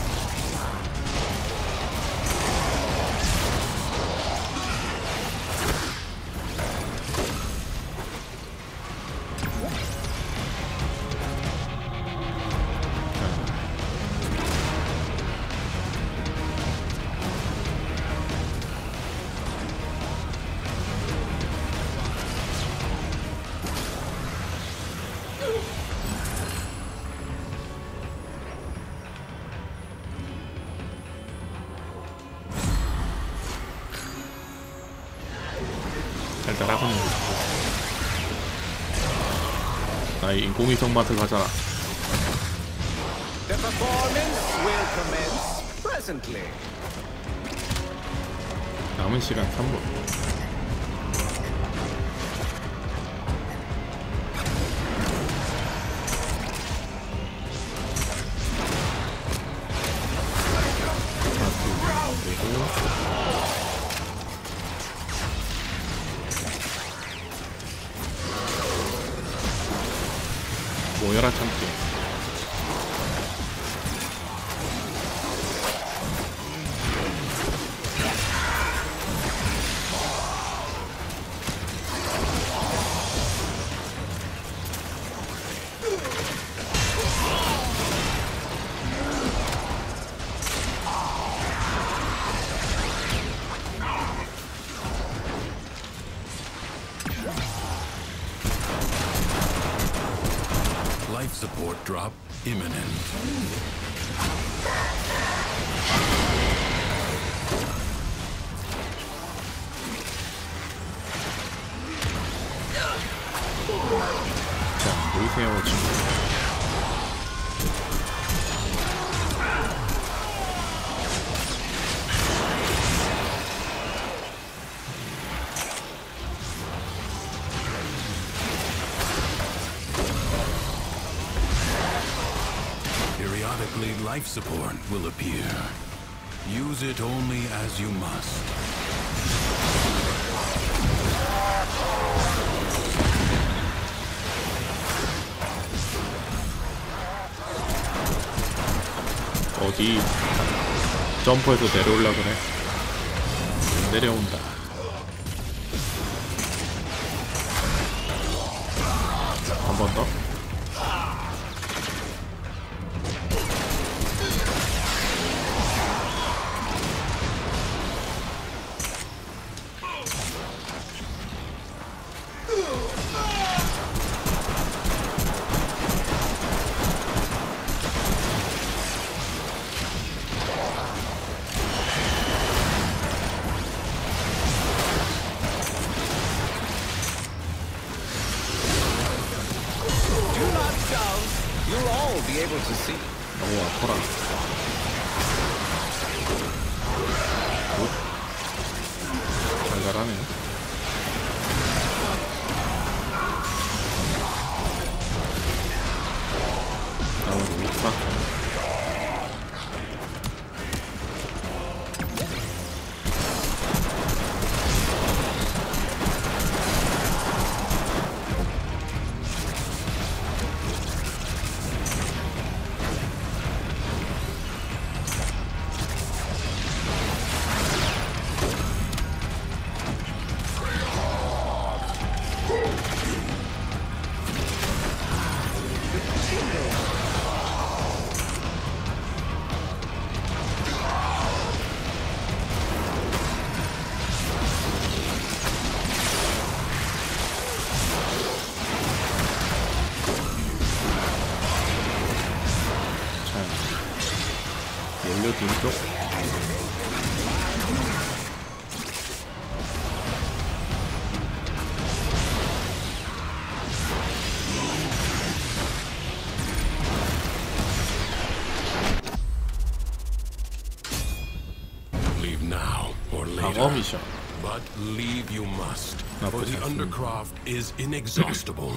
달달하군요. 나의 인공위성 맛을 가져라. The performance will commence presently. 남은 시간 삼 분. 모여라 참깨. Life support drop imminent. 자, 모이세요 친구. Periodically, life support will appear. Use it only as you must. 어디 점프해서 내려올라 그래. 내려온다. 한 번 더. You'll all be able to see. 너무 아파라. 달달하네. 나머지 못사. 연료 뒤쪽. Leave now or 방어 later. 미션. But leave you must, for 나쁘지 the 않습니다. Undercroft is inexhaustible.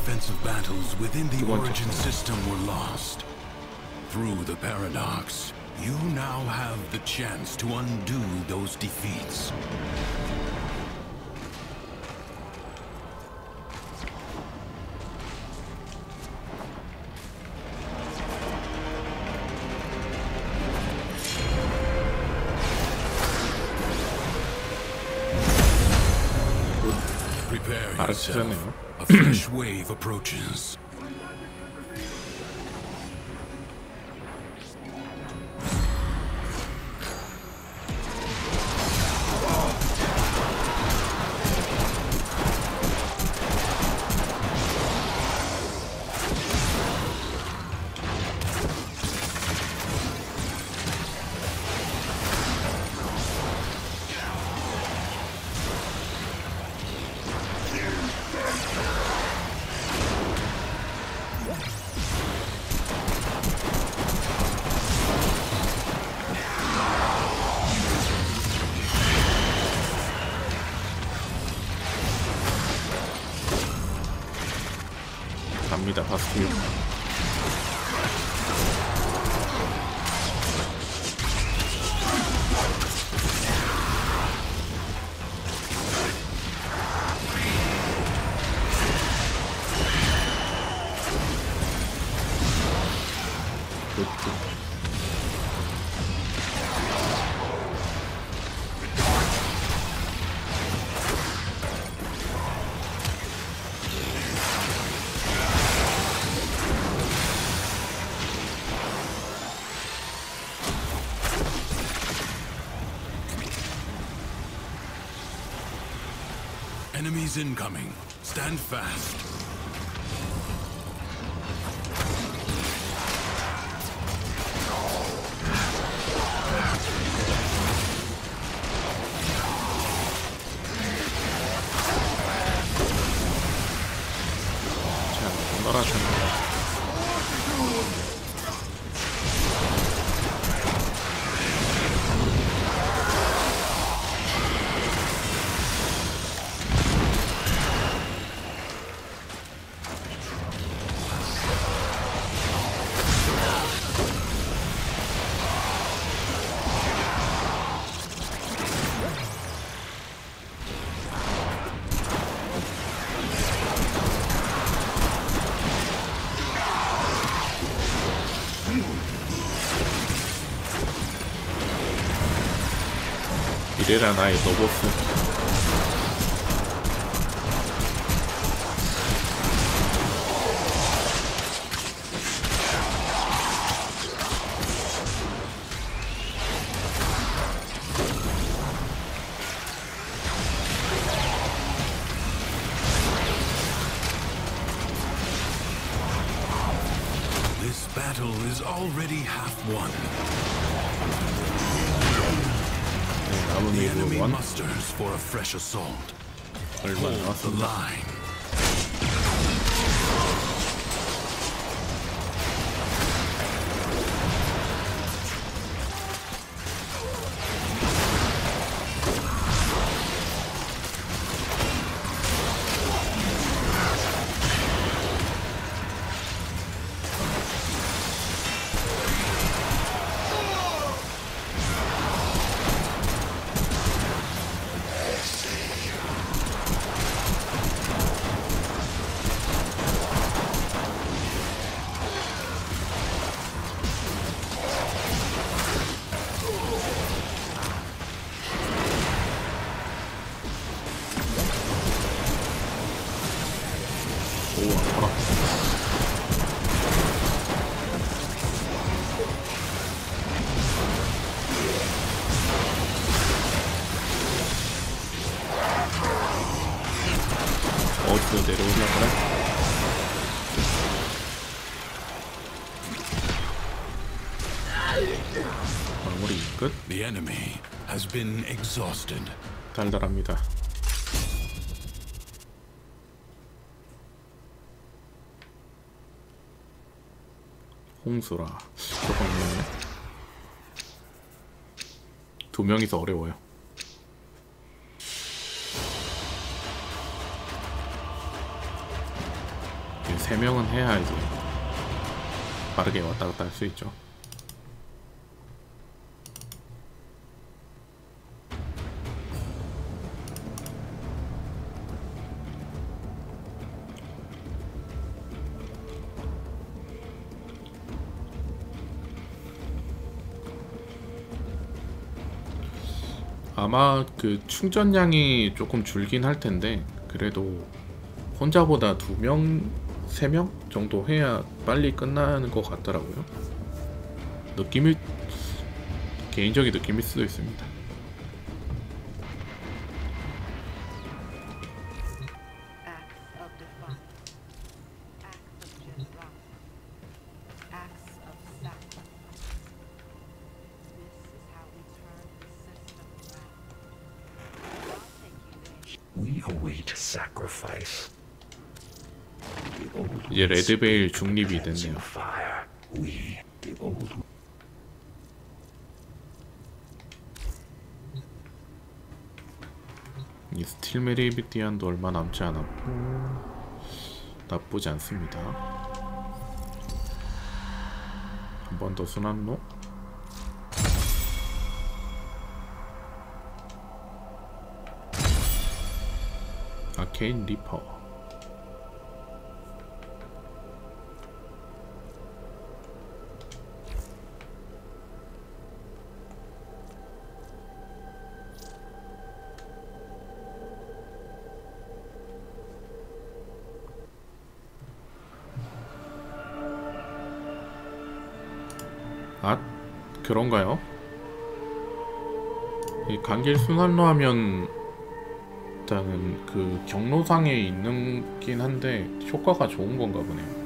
defensive battles within the Origin system were lost. Through the paradox, you now have the chance to undo those defeats. Prepare yourself. A fresh wave approaches. 갑니다. 바스티온. Enemies incoming. Stand fast. 자, 놀아줍니다. 이래라 나의 로보스. This battle is already half won. The enemy musters for a fresh assault. Hold the line. 어디서 내려오냐 그래? 마무리 끝. The enemy has been exhausted. 달달합니다. 홍수라 조금 있네. 두 명이서 어려워요. 세 명은 해야 이제 빠르게 왔다 갔다 할 수 있죠. 아마 그 충전량이 조금 줄긴 할 텐데 그래도 혼자보다 두 명, 세 명 정도 해야 빨리 끝나는 것 같더라고요. 느낌이 개인적인 느낌일 수도 있습니다. 이제 레드베일 중립이 됐네요. 이 스틸 메리비티안도 얼마 남지 않았고 나쁘지 않습니다. 한 번 더 순환로. 아케인 리퍼. 아, 그런가요? 이 간길 순환로 하면 일단은 그 경로상에 있는긴 한데 효과가 좋은 건가 보네요.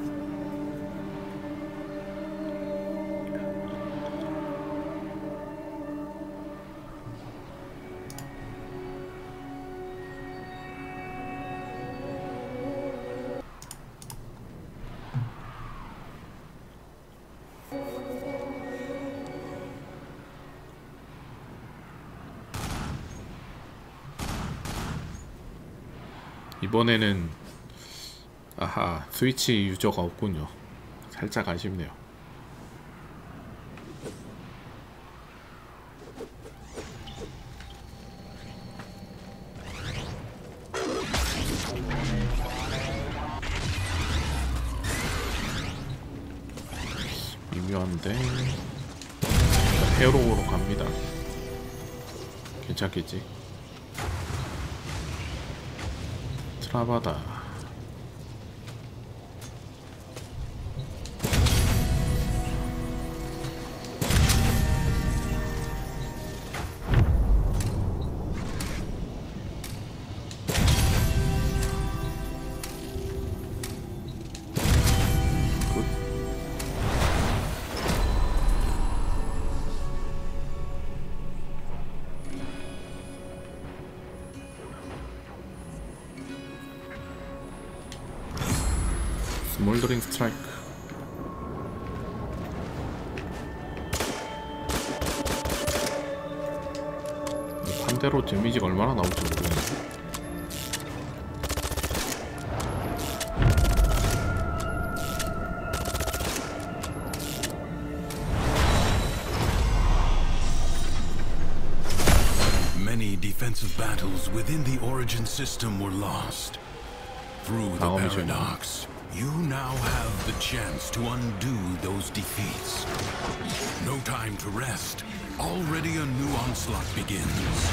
이번에는 아하 스위치 유저가 없군요. 살짝 아쉽네요. 미묘한데 헤어로우로 갑니다. 괜찮겠지? 트라바다. 몰더링 스트라이크. 반대로 데미지가 얼마나 나올지 모르겠네. Many defensive battles within the Origin system were lost. Through the paradox, you now have the chance to undo those defeats. No time to rest. Already a new onslaught begins.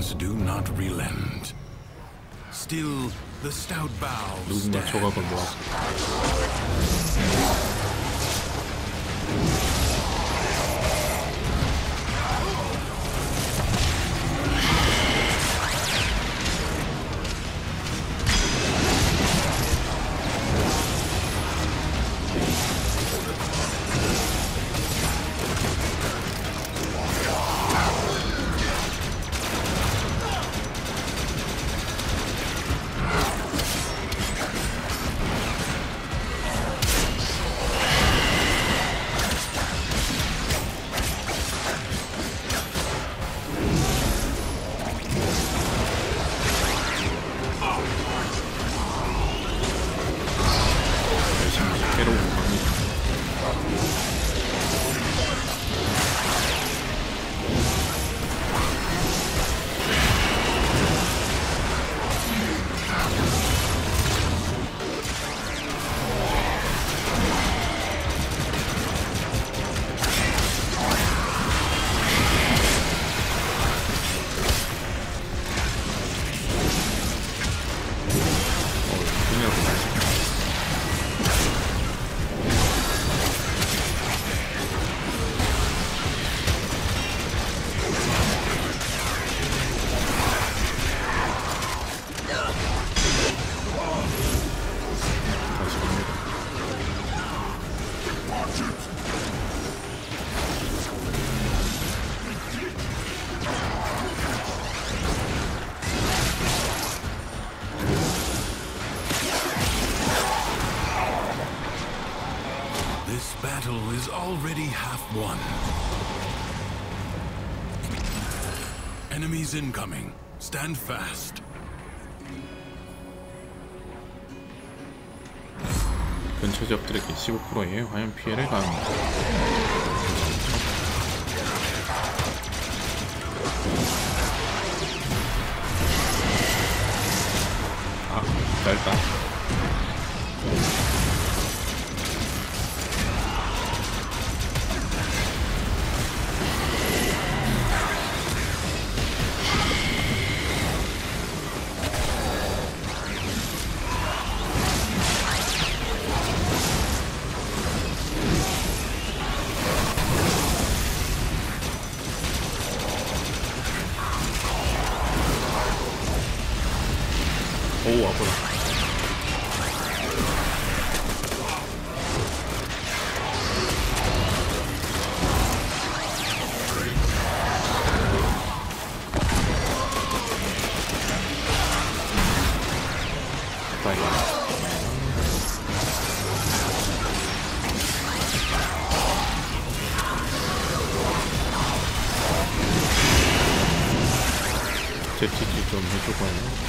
Titans do not relent. Still, the stout bow 누군가 stands. 조각을 모았어. 괴로운 겁니다. This battle is already half won. Enemies incoming. Stand fast. 근처 적들에게 십오 퍼센트의 화염 피해를 가합니다. 아, 짧다. 오, 아프다. 빨리. 제티지 좀 해줘봐요.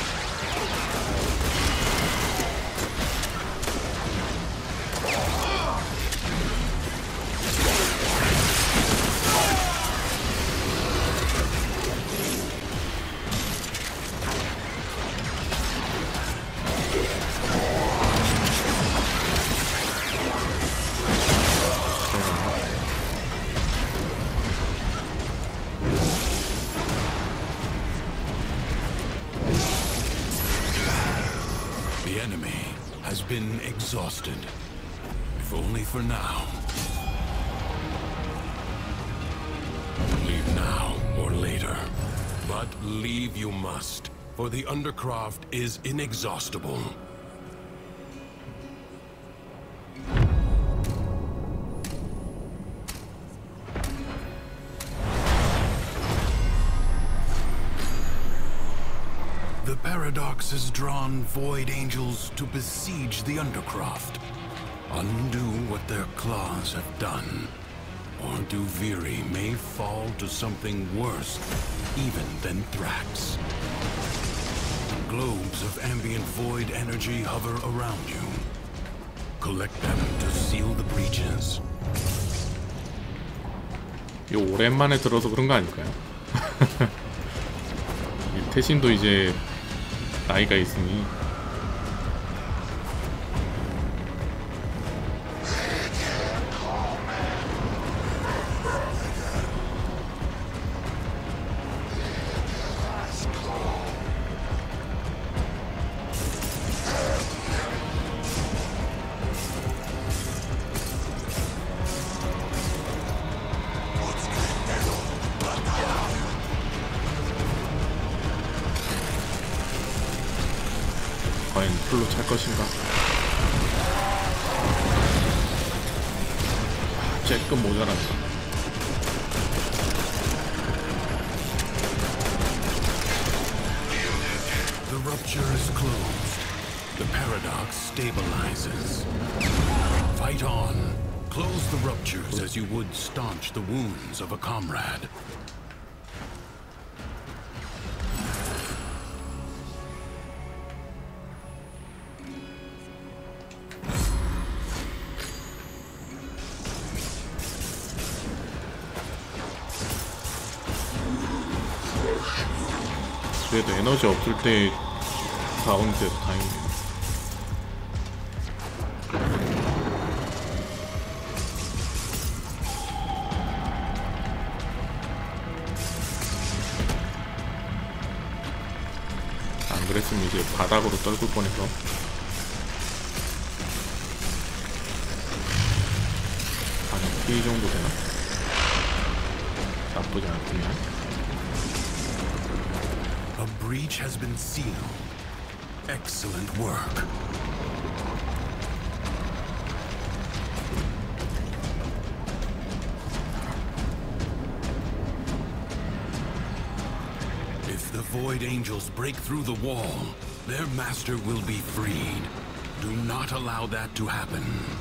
The enemy has been exhausted, if only for now. Leave now or later, but leave you must, for the Undercroft is inexhaustible. The Paradox has drawn Void Angels to besiege the Undercroft. Undo what their claws have done. Or Duviri may fall to something worse even than Thrax. Globes of ambient void energy hover around you. Collect them to seal the breaches. 이거 오랜만에 들어서 그런 거 아닐까요? 태신도 이제 나이가 있으니 과연 풀로 찰 것인가? 쬐끔 모자란다. The rupture is closed. The paradox stabilizes. Fight on. Close the ruptures as you would staunch the wounds of a comrade. 그래도 에너지 없을 때 가운데서 다행이네. 안 그랬으면 이제 바닥으로 떨굴 뻔해서. 한 피 정도 되나? 나쁘지 않군요. A breach has been sealed. Excellent work. If the Void Angels break through the wall, their master will be freed. Do not allow that to happen.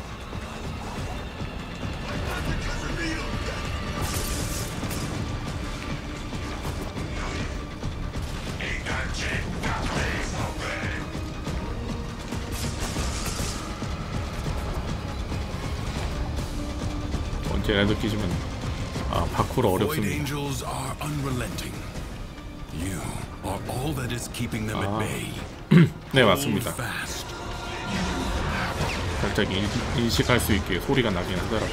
언제라도 끼지면 아 파쿠르 Void 어렵습니다. Angels are unrelenting. You are all that is keeping them at bay. 네 맞습니다. Hold fast. 살짝 인, 인식할 수 있게 소리가 나긴 하더라고.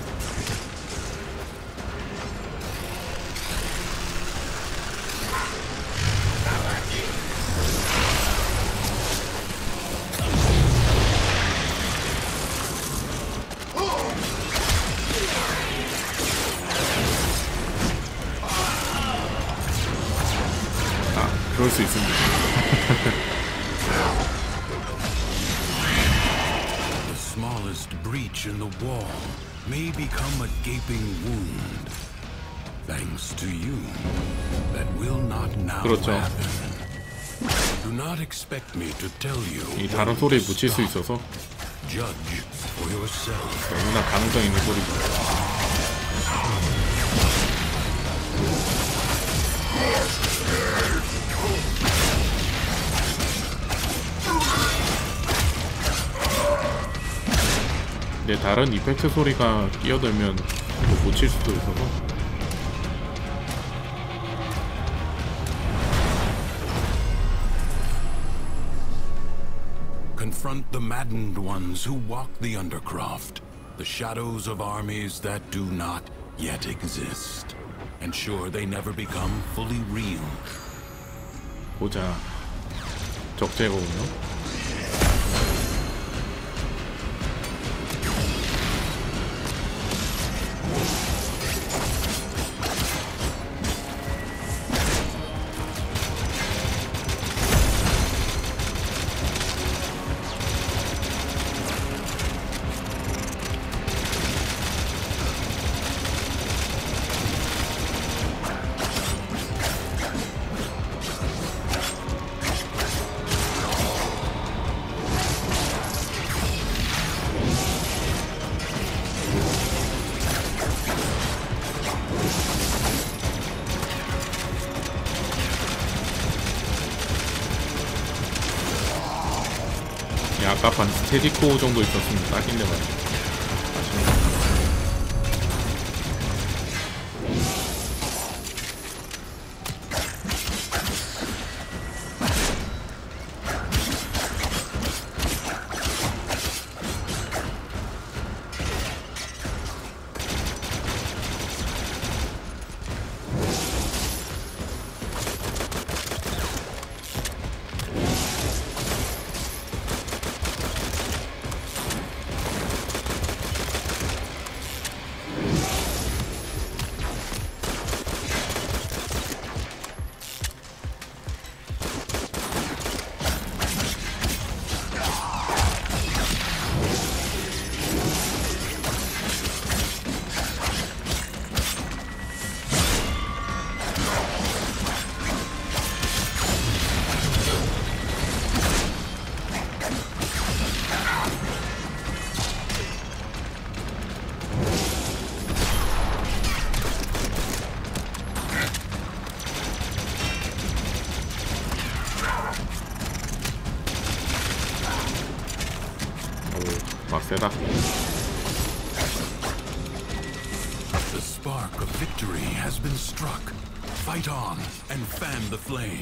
그럴 수 있습니다. The smallest breach in the wall may become a gaping wound. Thanks to you, that will not now 그렇죠. happen. Do not expect me to tell you. 이 다른 소리에 묻힐 수 있어서 Judge for yourself. 너무나 가능성 있는 소리죠. 근데 다른 이펙트 소리가 끼어들면 뭐 못 칠 수도 있어서. Confront the maddened ones who walk the Undercroft, the shadows of armies that do not yet exist. Ensure they never become fully real. 보자. 적재거군요. 아까 반 스테디코 정도 있었으면 딱인데 말이야. 세다. The spark of victory has been struck. Fight on and fan the flame.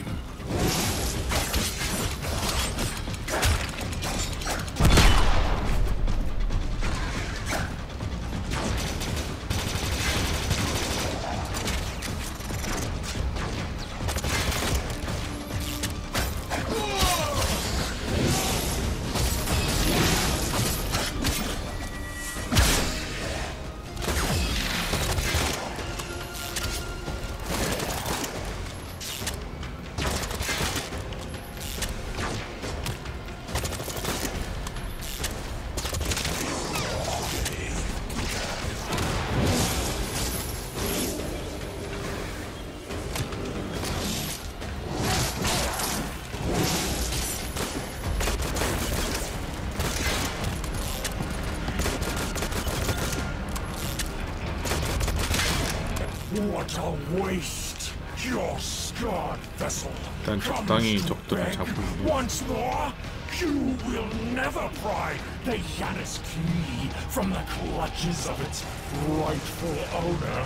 What a waste! Your scarred vessel 일단 적당히 적들을 잡고 있네. once more. You will never pry the Janus key from the clutches of its rightful owner.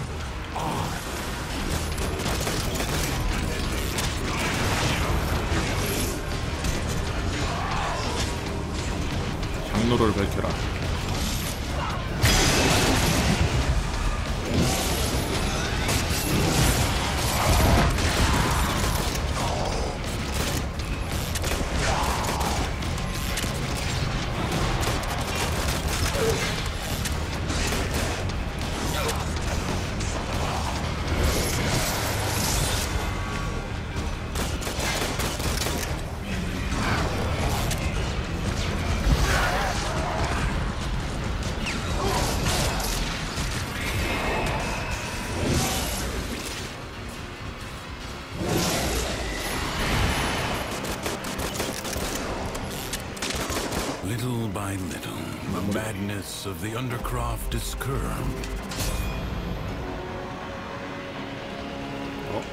경로를 밝혀라. Little by little, the madness of the Undercroft is curbed. 어?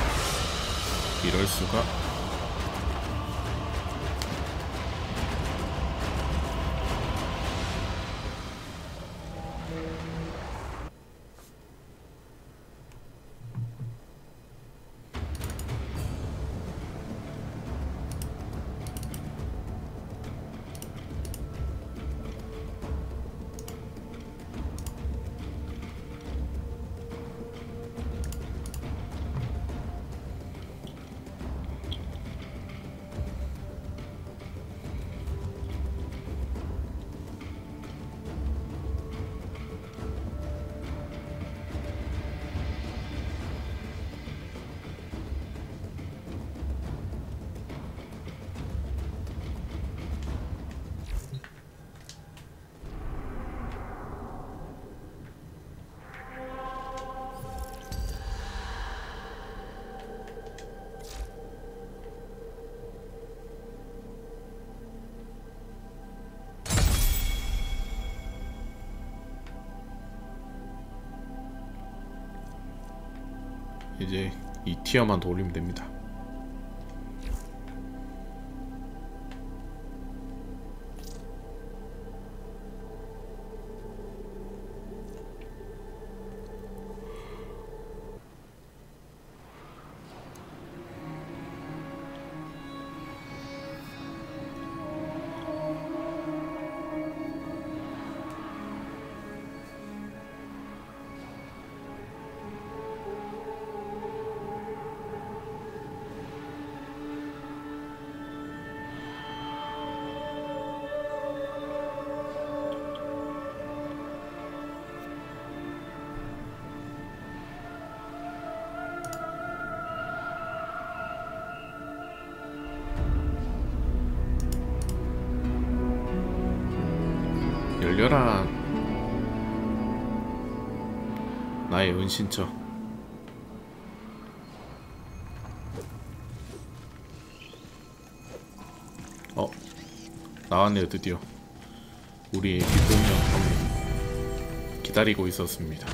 이럴 수가? 이제 이 티어만 더 올리면 됩니다. 열려라. 나의 은신처. 어, 나왔네요. 드디어 우리의 기동형 기다리고 있었습니다.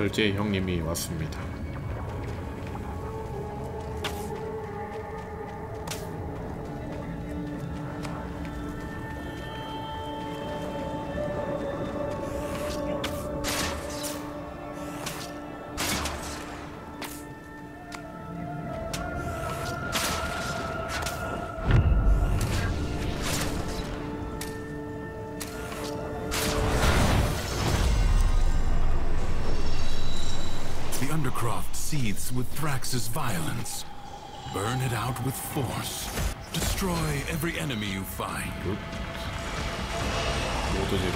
결제 형님이 왔습니다. Undercroft seethes with Thrax's violence. Burn it out with force. Destroy every enemy you find. 모두 지금.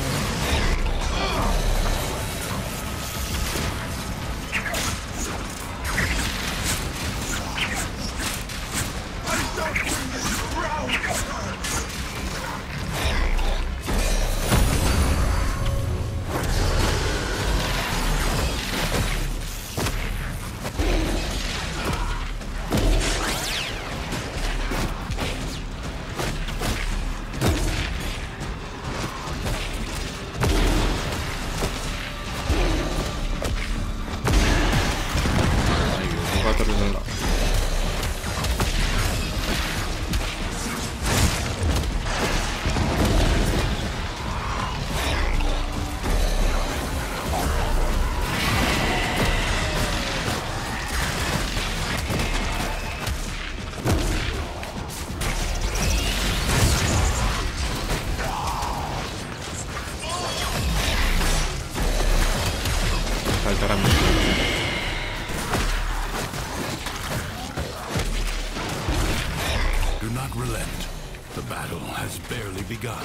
Do not relent. The battle has barely begun.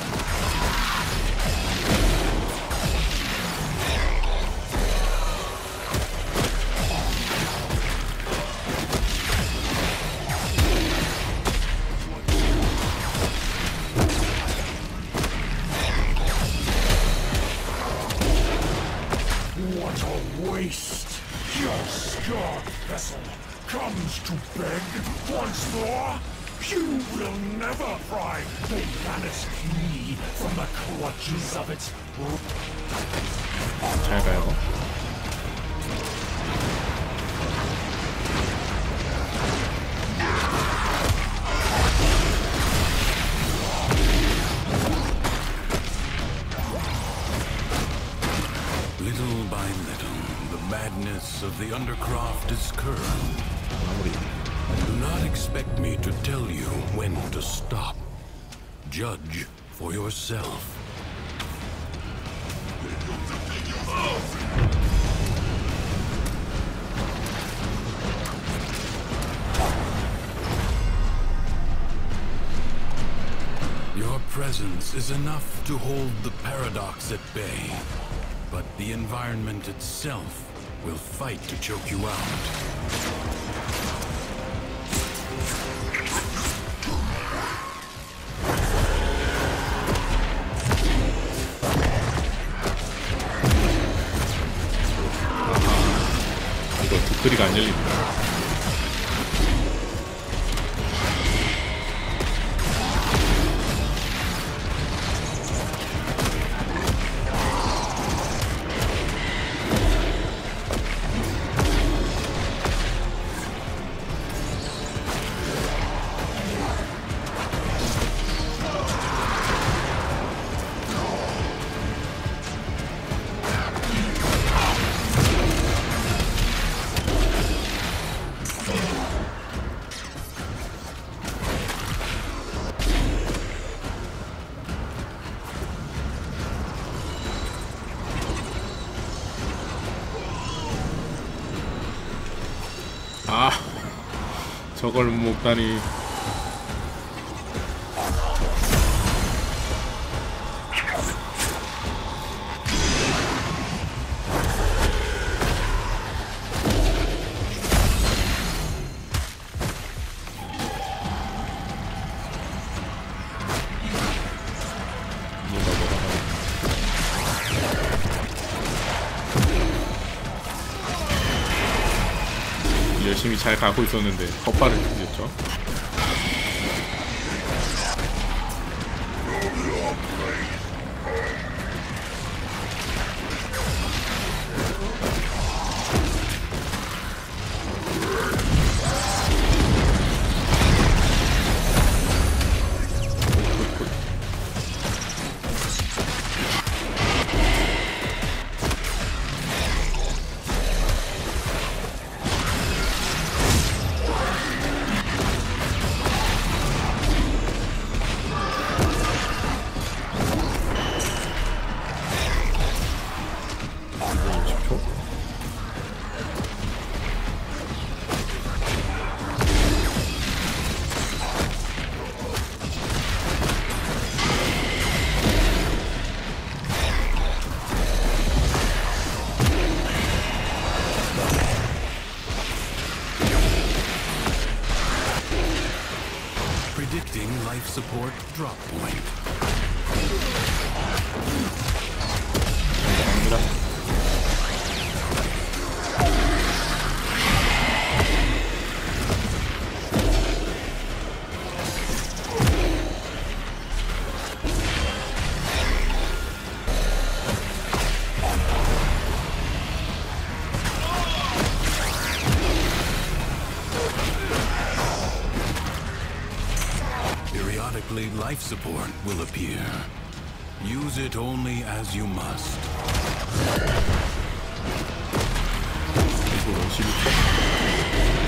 What a waste! Your scarred vessel comes to beg once more? You will never pry the banished me from the clutches of its... 잘 가요. Little by little, the madness of the Undercroft is curbed. Do not expect me to tell you when to stop. Judge for yourself. Your presence is enough to hold the paradox at bay, but the environment itself will fight to choke you out. 그리가 안 열립니다. 아, 저걸 못 먹다니. 열심히 잘 가고 있었는데 헛발을 뒤졌죠. life support drop point. 감사합니다. Periodically, life support will appear. Use it only as you must. 이거 원십이 초.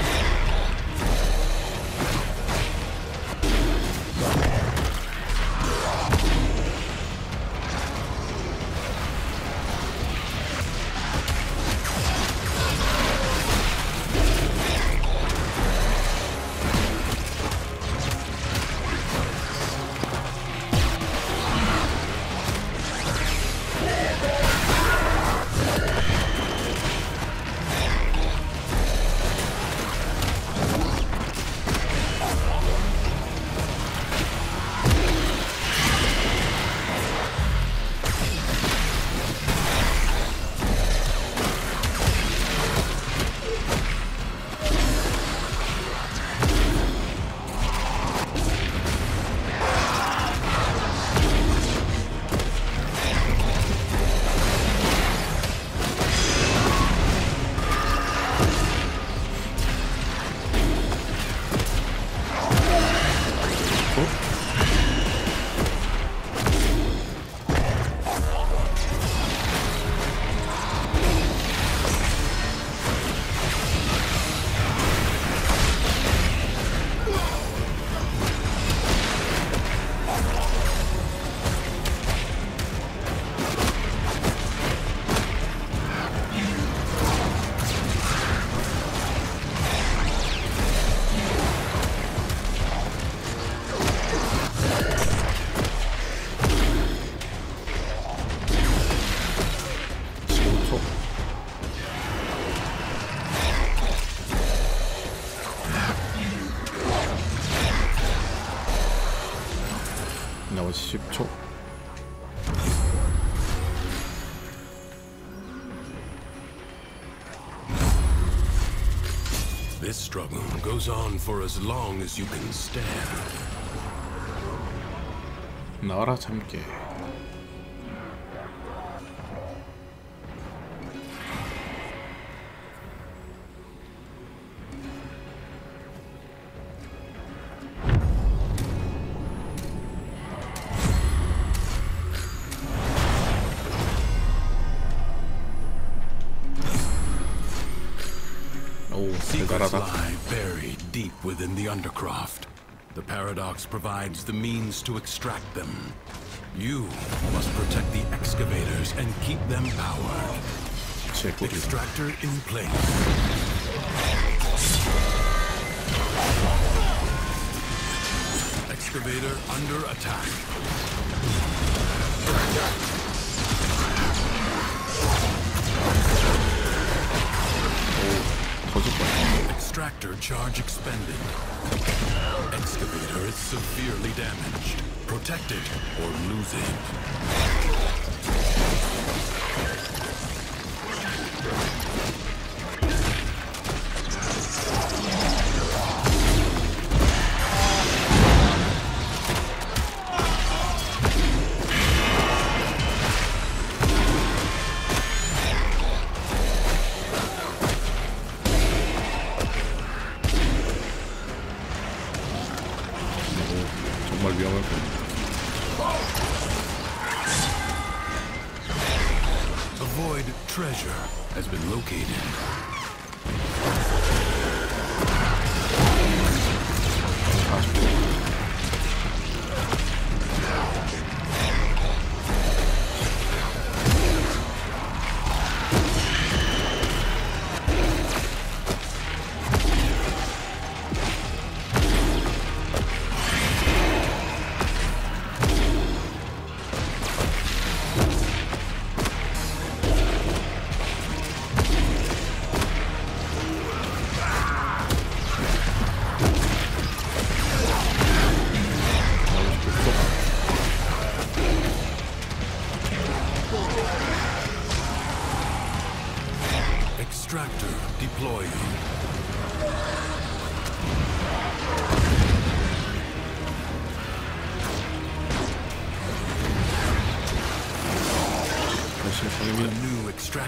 나머지 십 초. This struggle goes on for as long as you can stand. 나와라 참깨. Secrets lie buried deep within the Undercroft. The Paradox provides the means to extract them. You must protect the excavators and keep them powered. Extractor in place. Excavator under attack. Extractor charge expended. Excavator is severely damaged. Protect it or lose it. 정말 위험할 겁니다. A void treasure has been located.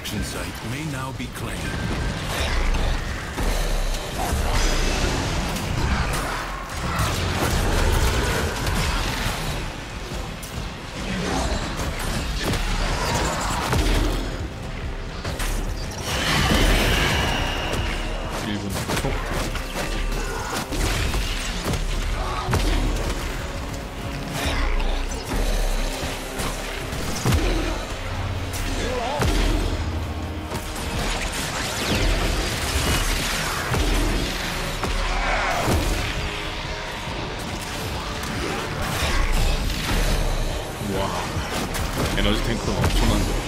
extraction site may now be claimed. 일 분 초. 에너지 탱크는 엄청난데.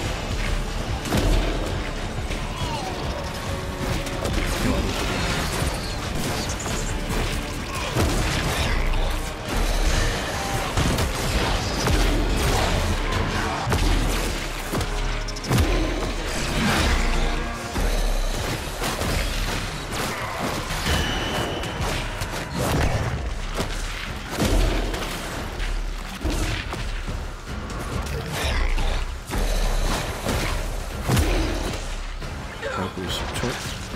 이십 초.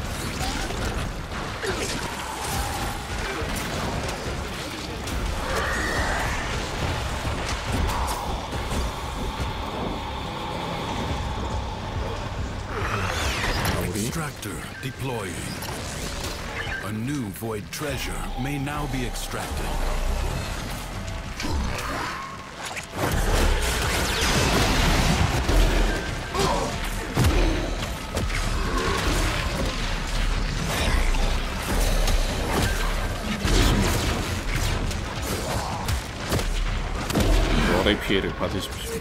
Extractor deploying. A new void treasure may now be extracted. 열의 피해를 받으십시오.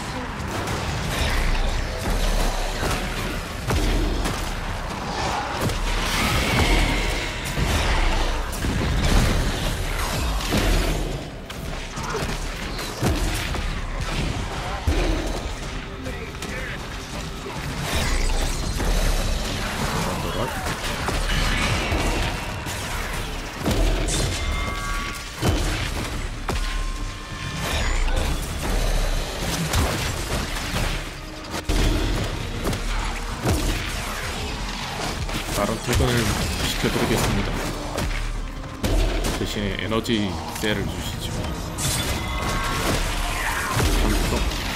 바로 퇴근을 시켜드리겠습니다. 대신에 에너지 셀을 주시죠. 삼성.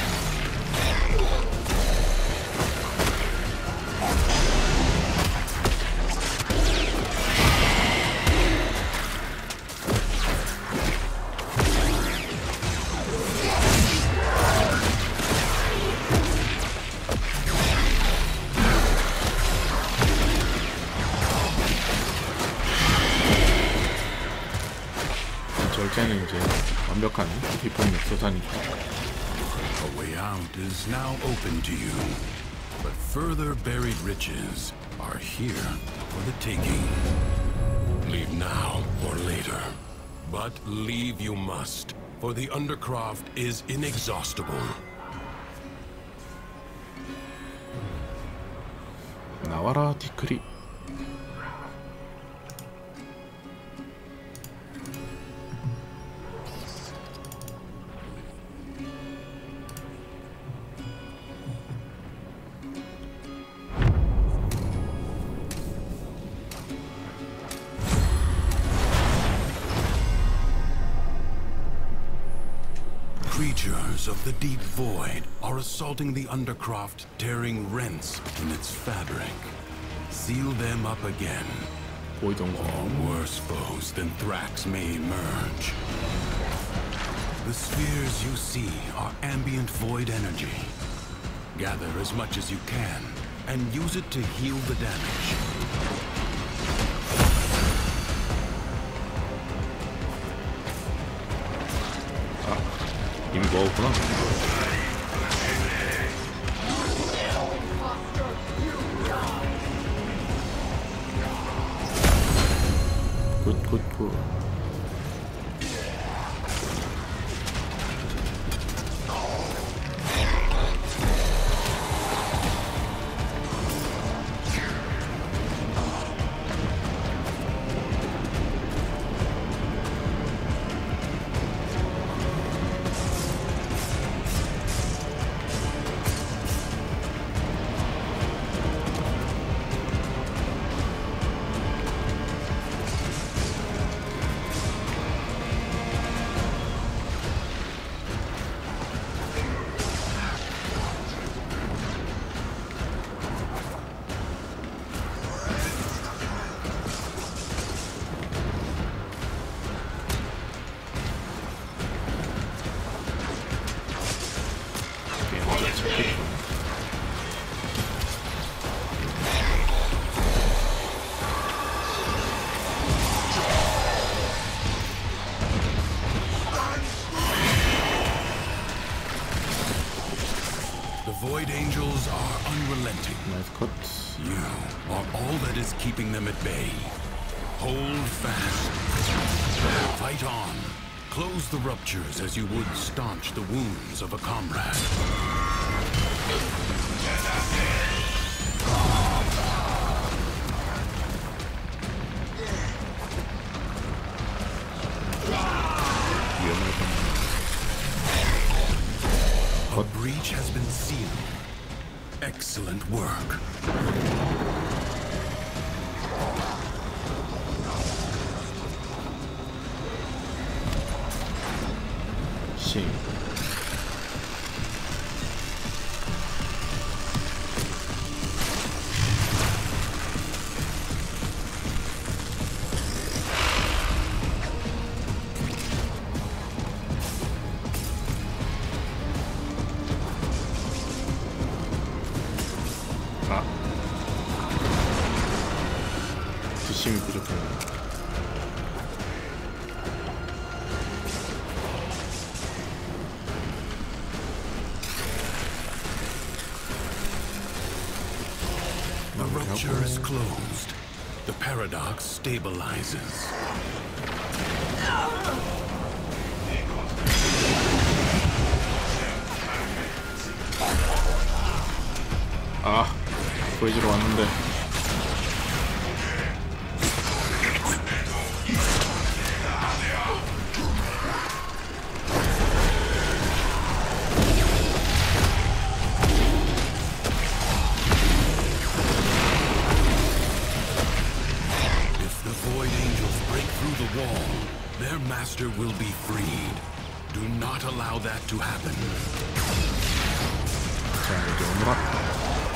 절제는 이제 완벽한 비폭 역소산이죠. A way out is now open to you, but further buried riches are here for the taking. Leave now or later, but leave you must, for the Undercroft is inexhaustible. 나와라 디크리. Creatures of the deep void are assaulting the Undercroft, tearing rents in its fabric. Seal them up again. Or worse foes than Thrax may emerge. The spheres you see are ambient void energy. Gather as much as you can and use it to heal the damage. 이미 먹었구나. 굿, 굿, 굿. Void Angels are unrelenting. 나이스 컷. You are all that is keeping them at bay. Hold fast. Fight on. Close the ruptures as you would staunch the wounds of a comrade. A breach has been sealed. Excellent work. 씨. 아. 뒷심이 부족하네. The rupture is closed. The paradox stabilizes. 아, 보이지러 왔는데. Their master will be freed. Do not allow that to happen. 자, 이제 오므라.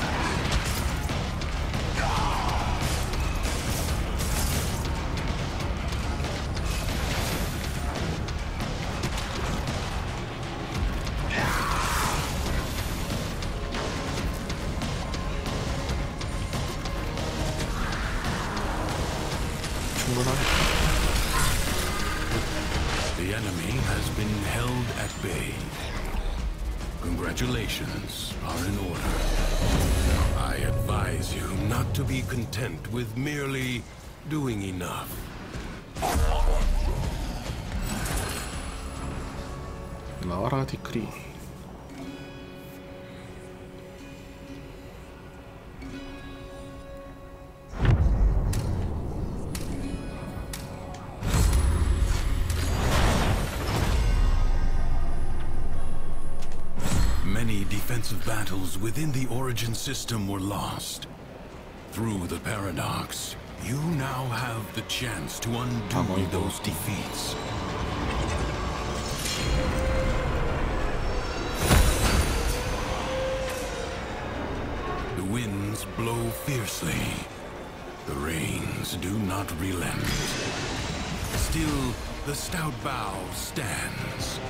충분하겠다. The enemy has been held at bay. Congratulations are in order. I advise you not to be content with merely doing enough. 나와라 디크리. Many defensive battles within the Origin system were lost. Through the paradox, you now have the chance to undo those defeats. The winds blow fiercely. The rains do not relent. Still, the stout bow stands.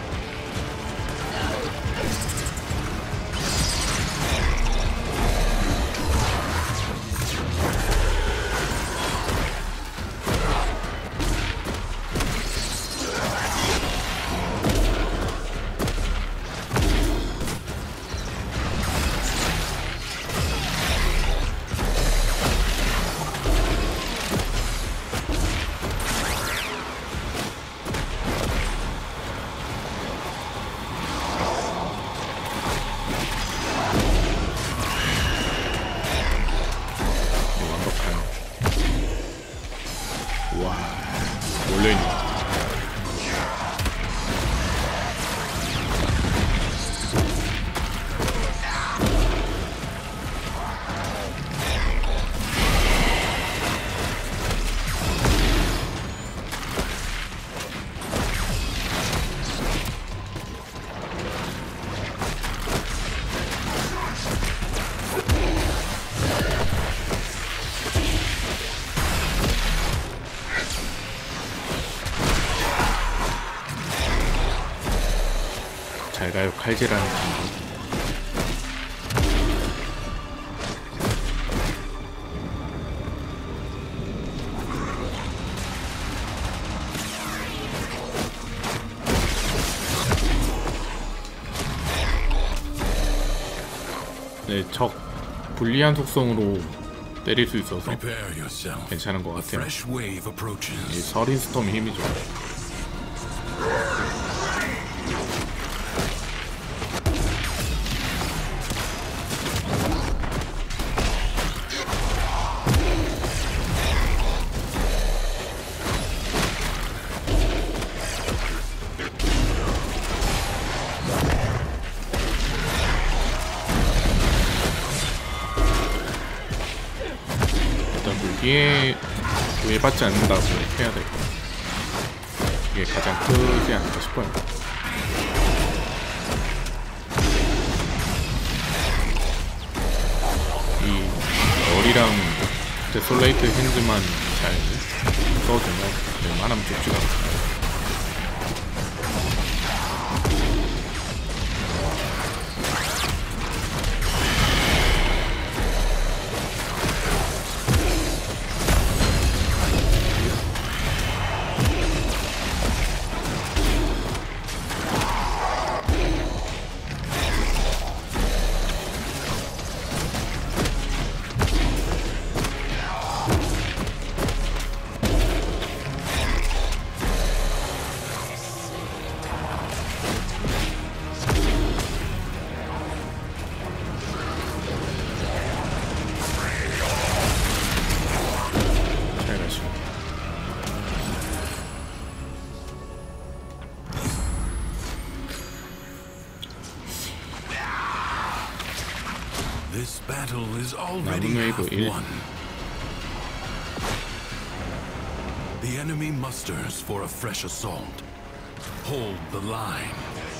잘가요 칼질하는 감독. 네, 적 불리한 속성으로 때릴 수 있어서 Prepare yourself. 괜찮은 것 A 같아요. fresh wave 이 approaches. 서린 스톰이 힘이 좋아요. 무기에 구애받지 않는다고 해야 될 거예요. 이게 가장 크지 않을까 싶어요. 이 얼이랑 데솔레이트 핸즈만 잘 써주면 웬만하면 좋지가 않아요. This battle is already half won. The enemy musters for a fresh assault. Hold the line.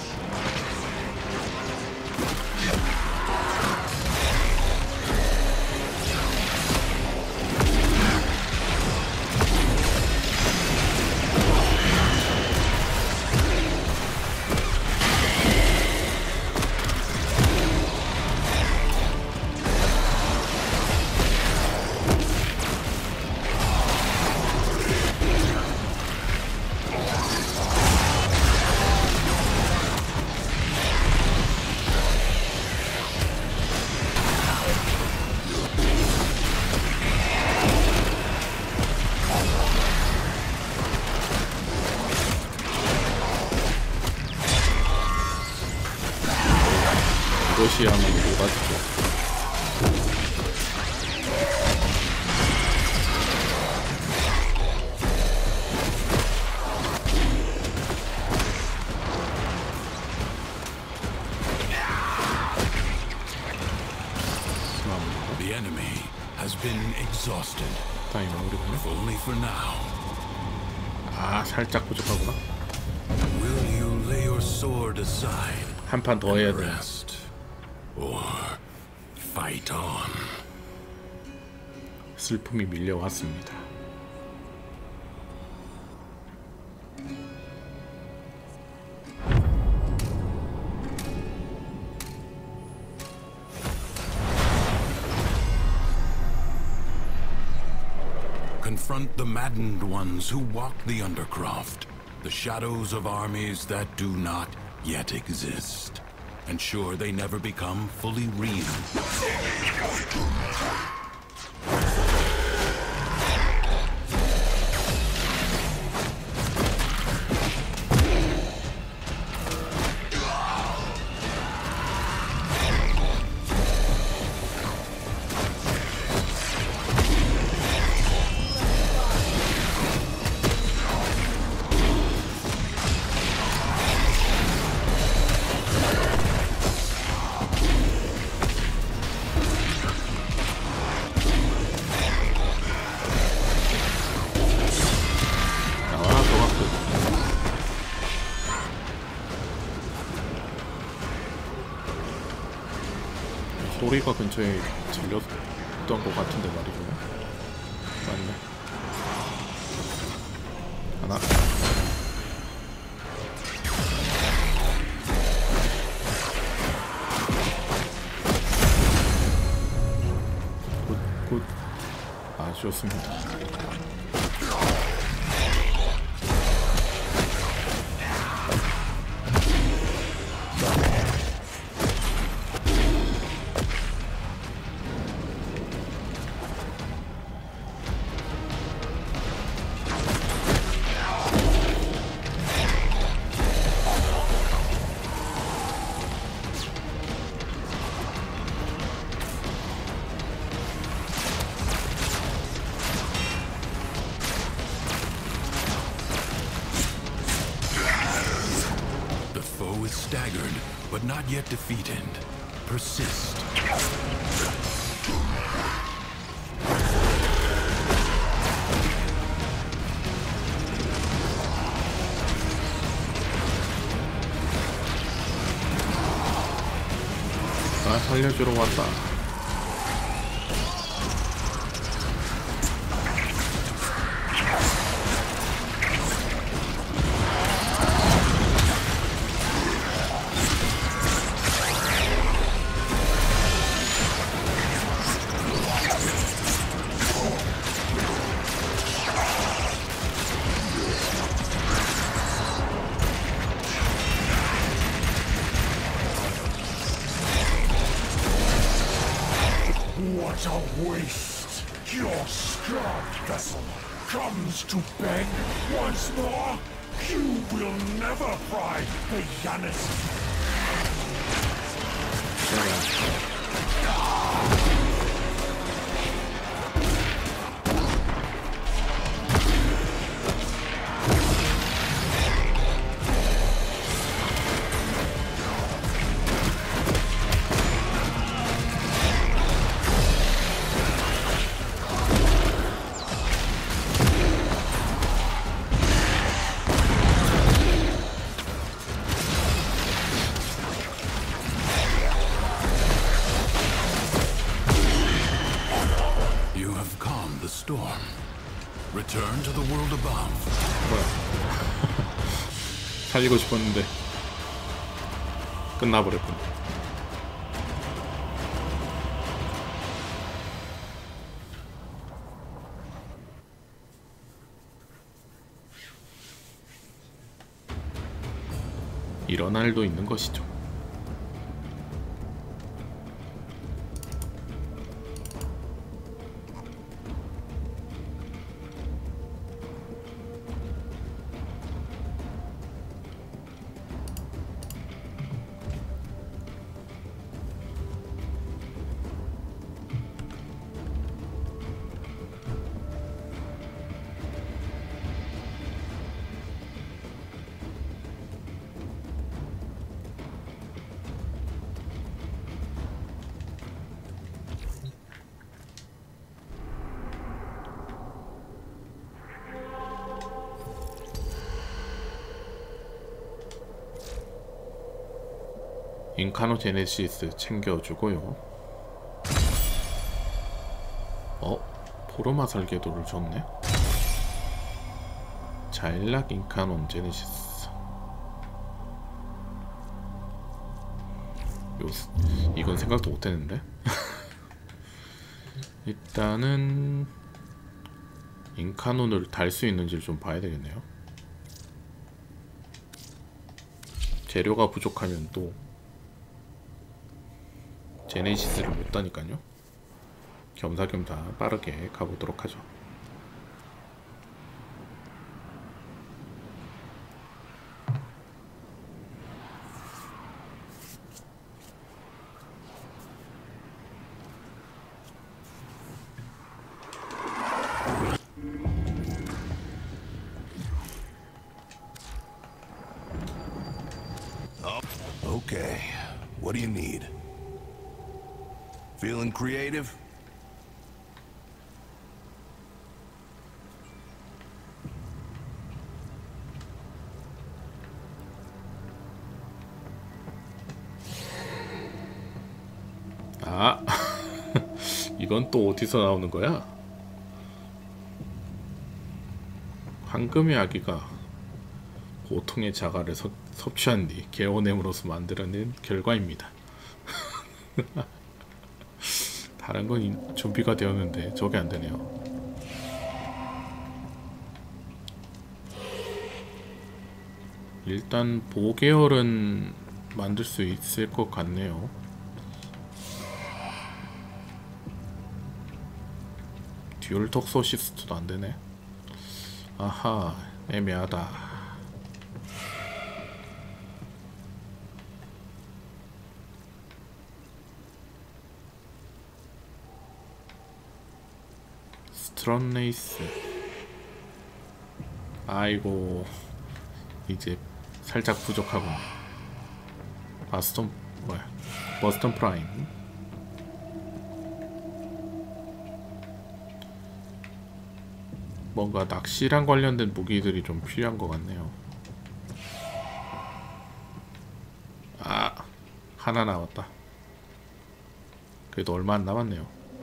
이것이야말로 노바지죠. The enemy has been exhausted. 다행히 마무리군요. If only for now. 아, 살짝 부족하구나. Will you lay your sword aside? 한 판 더 해야 돼. Rest or fight on. 슬픔이 밀려왔습니다. Confront the maddened ones who walk the Undercroft, the shadows of armies that do not yet exist. Ensure they never become fully real. 소리가 근처에 들렸던 것 같은데 말이죠. 맞네. 하나. 굿, 굿. 아주 좋습니다. but not yet defeated. Persist. 나 살려주러 왔다. What a waste! Your scarred vessel comes to beg once more? You will never pry the Yanis. Return to the world above. 뭐야? 살리고 싶었는데 끝나버렸군. 이런 날도 있는 것이죠. 인카노 제네시스 챙겨주고요. 어? 포르마 설계도를 줬네? 자일락 인카논 제네시스. 요, 이건 생각도 못했는데? 일단은 인카논을 달 수 있는지를 좀 봐야 되겠네요. 재료가 부족하면 또 제네시스를 못 다니까요. 겸사겸사 빠르게 가보도록 하죠. Okay, what do you need? Feeling creative? 아, 이건 또 어디서 나오는 거야? 황금의 아기가 고통의 자갈을 섭, 섭취한 뒤 개오넴으로서 만들어낸 결과입니다. 다른 건 준비가 되었는데 저게 안 되네요. 일단 보계열은 만들 수 있을 것 같네요. 듀얼 톡소시스트도 안 되네. 아하, 애매하다. 스트런레이스. 아이고, 이제 살짝 부족하군. 바스턴 뭐야? 버스턴 프라임. 뭔가 낚시랑 관련된 무기들이 좀 필요한 것 같네요. 아, 하나 나왔다. 그래도 얼마 안 남았네요.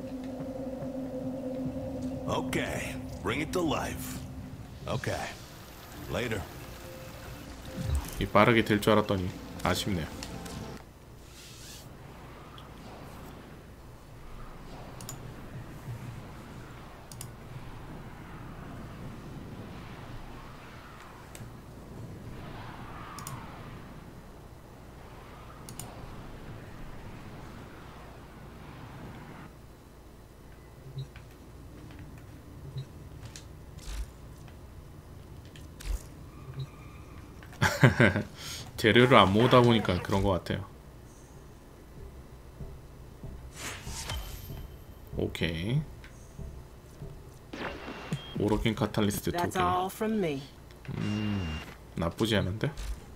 Okay, bring it to life. Okay, later. 이 빠르게 될 줄 알았더니 아쉽네요. 재료를 안 모으다 보니까 그런 것 같아요. 오케이. 오로킨 카탈리스트 두 개. 음, 나쁘지 않은데?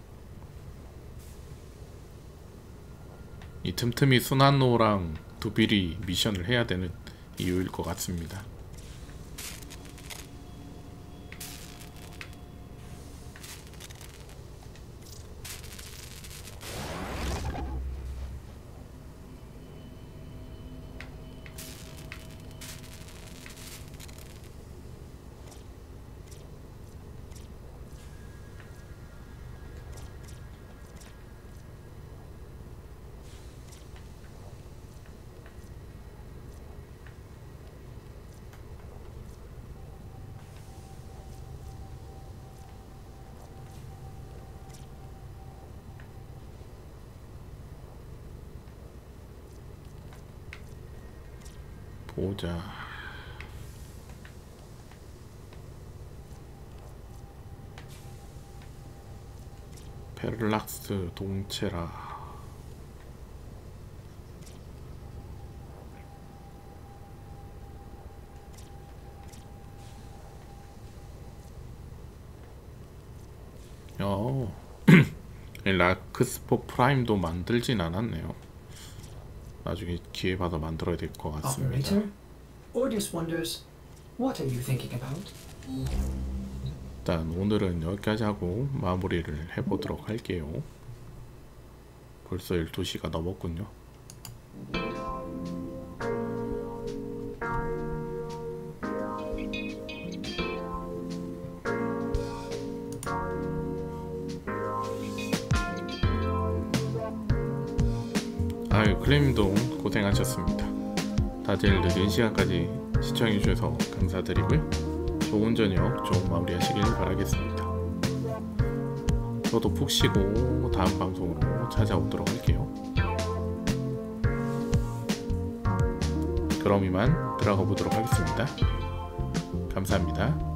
이 틈틈이 순환로랑 두비리 미션을 해야 되는 이유일 것 같습니다. 보자. 페를락스 동체라. 어. 라크스포 프라임도 만들진 않았네요. 나중에 기회 받아 만들어야 될 것 같습니다. Operator, Ordius wonders, what are you thinking about? 일단 오늘은 여기까지 하고 마무리를 해보도록 할게요. 벌써 열두 시가 넘었군요. 아유, 클레임도 고생하셨습니다. 다들 늦은 시간까지 시청해주셔서 감사드리고요. 좋은 저녁, 좋은 마무리 하시길 바라겠습니다. 저도 푹 쉬고 다음 방송으로 찾아오도록 할게요. 그럼 이만 들어가 보도록 하겠습니다. 감사합니다.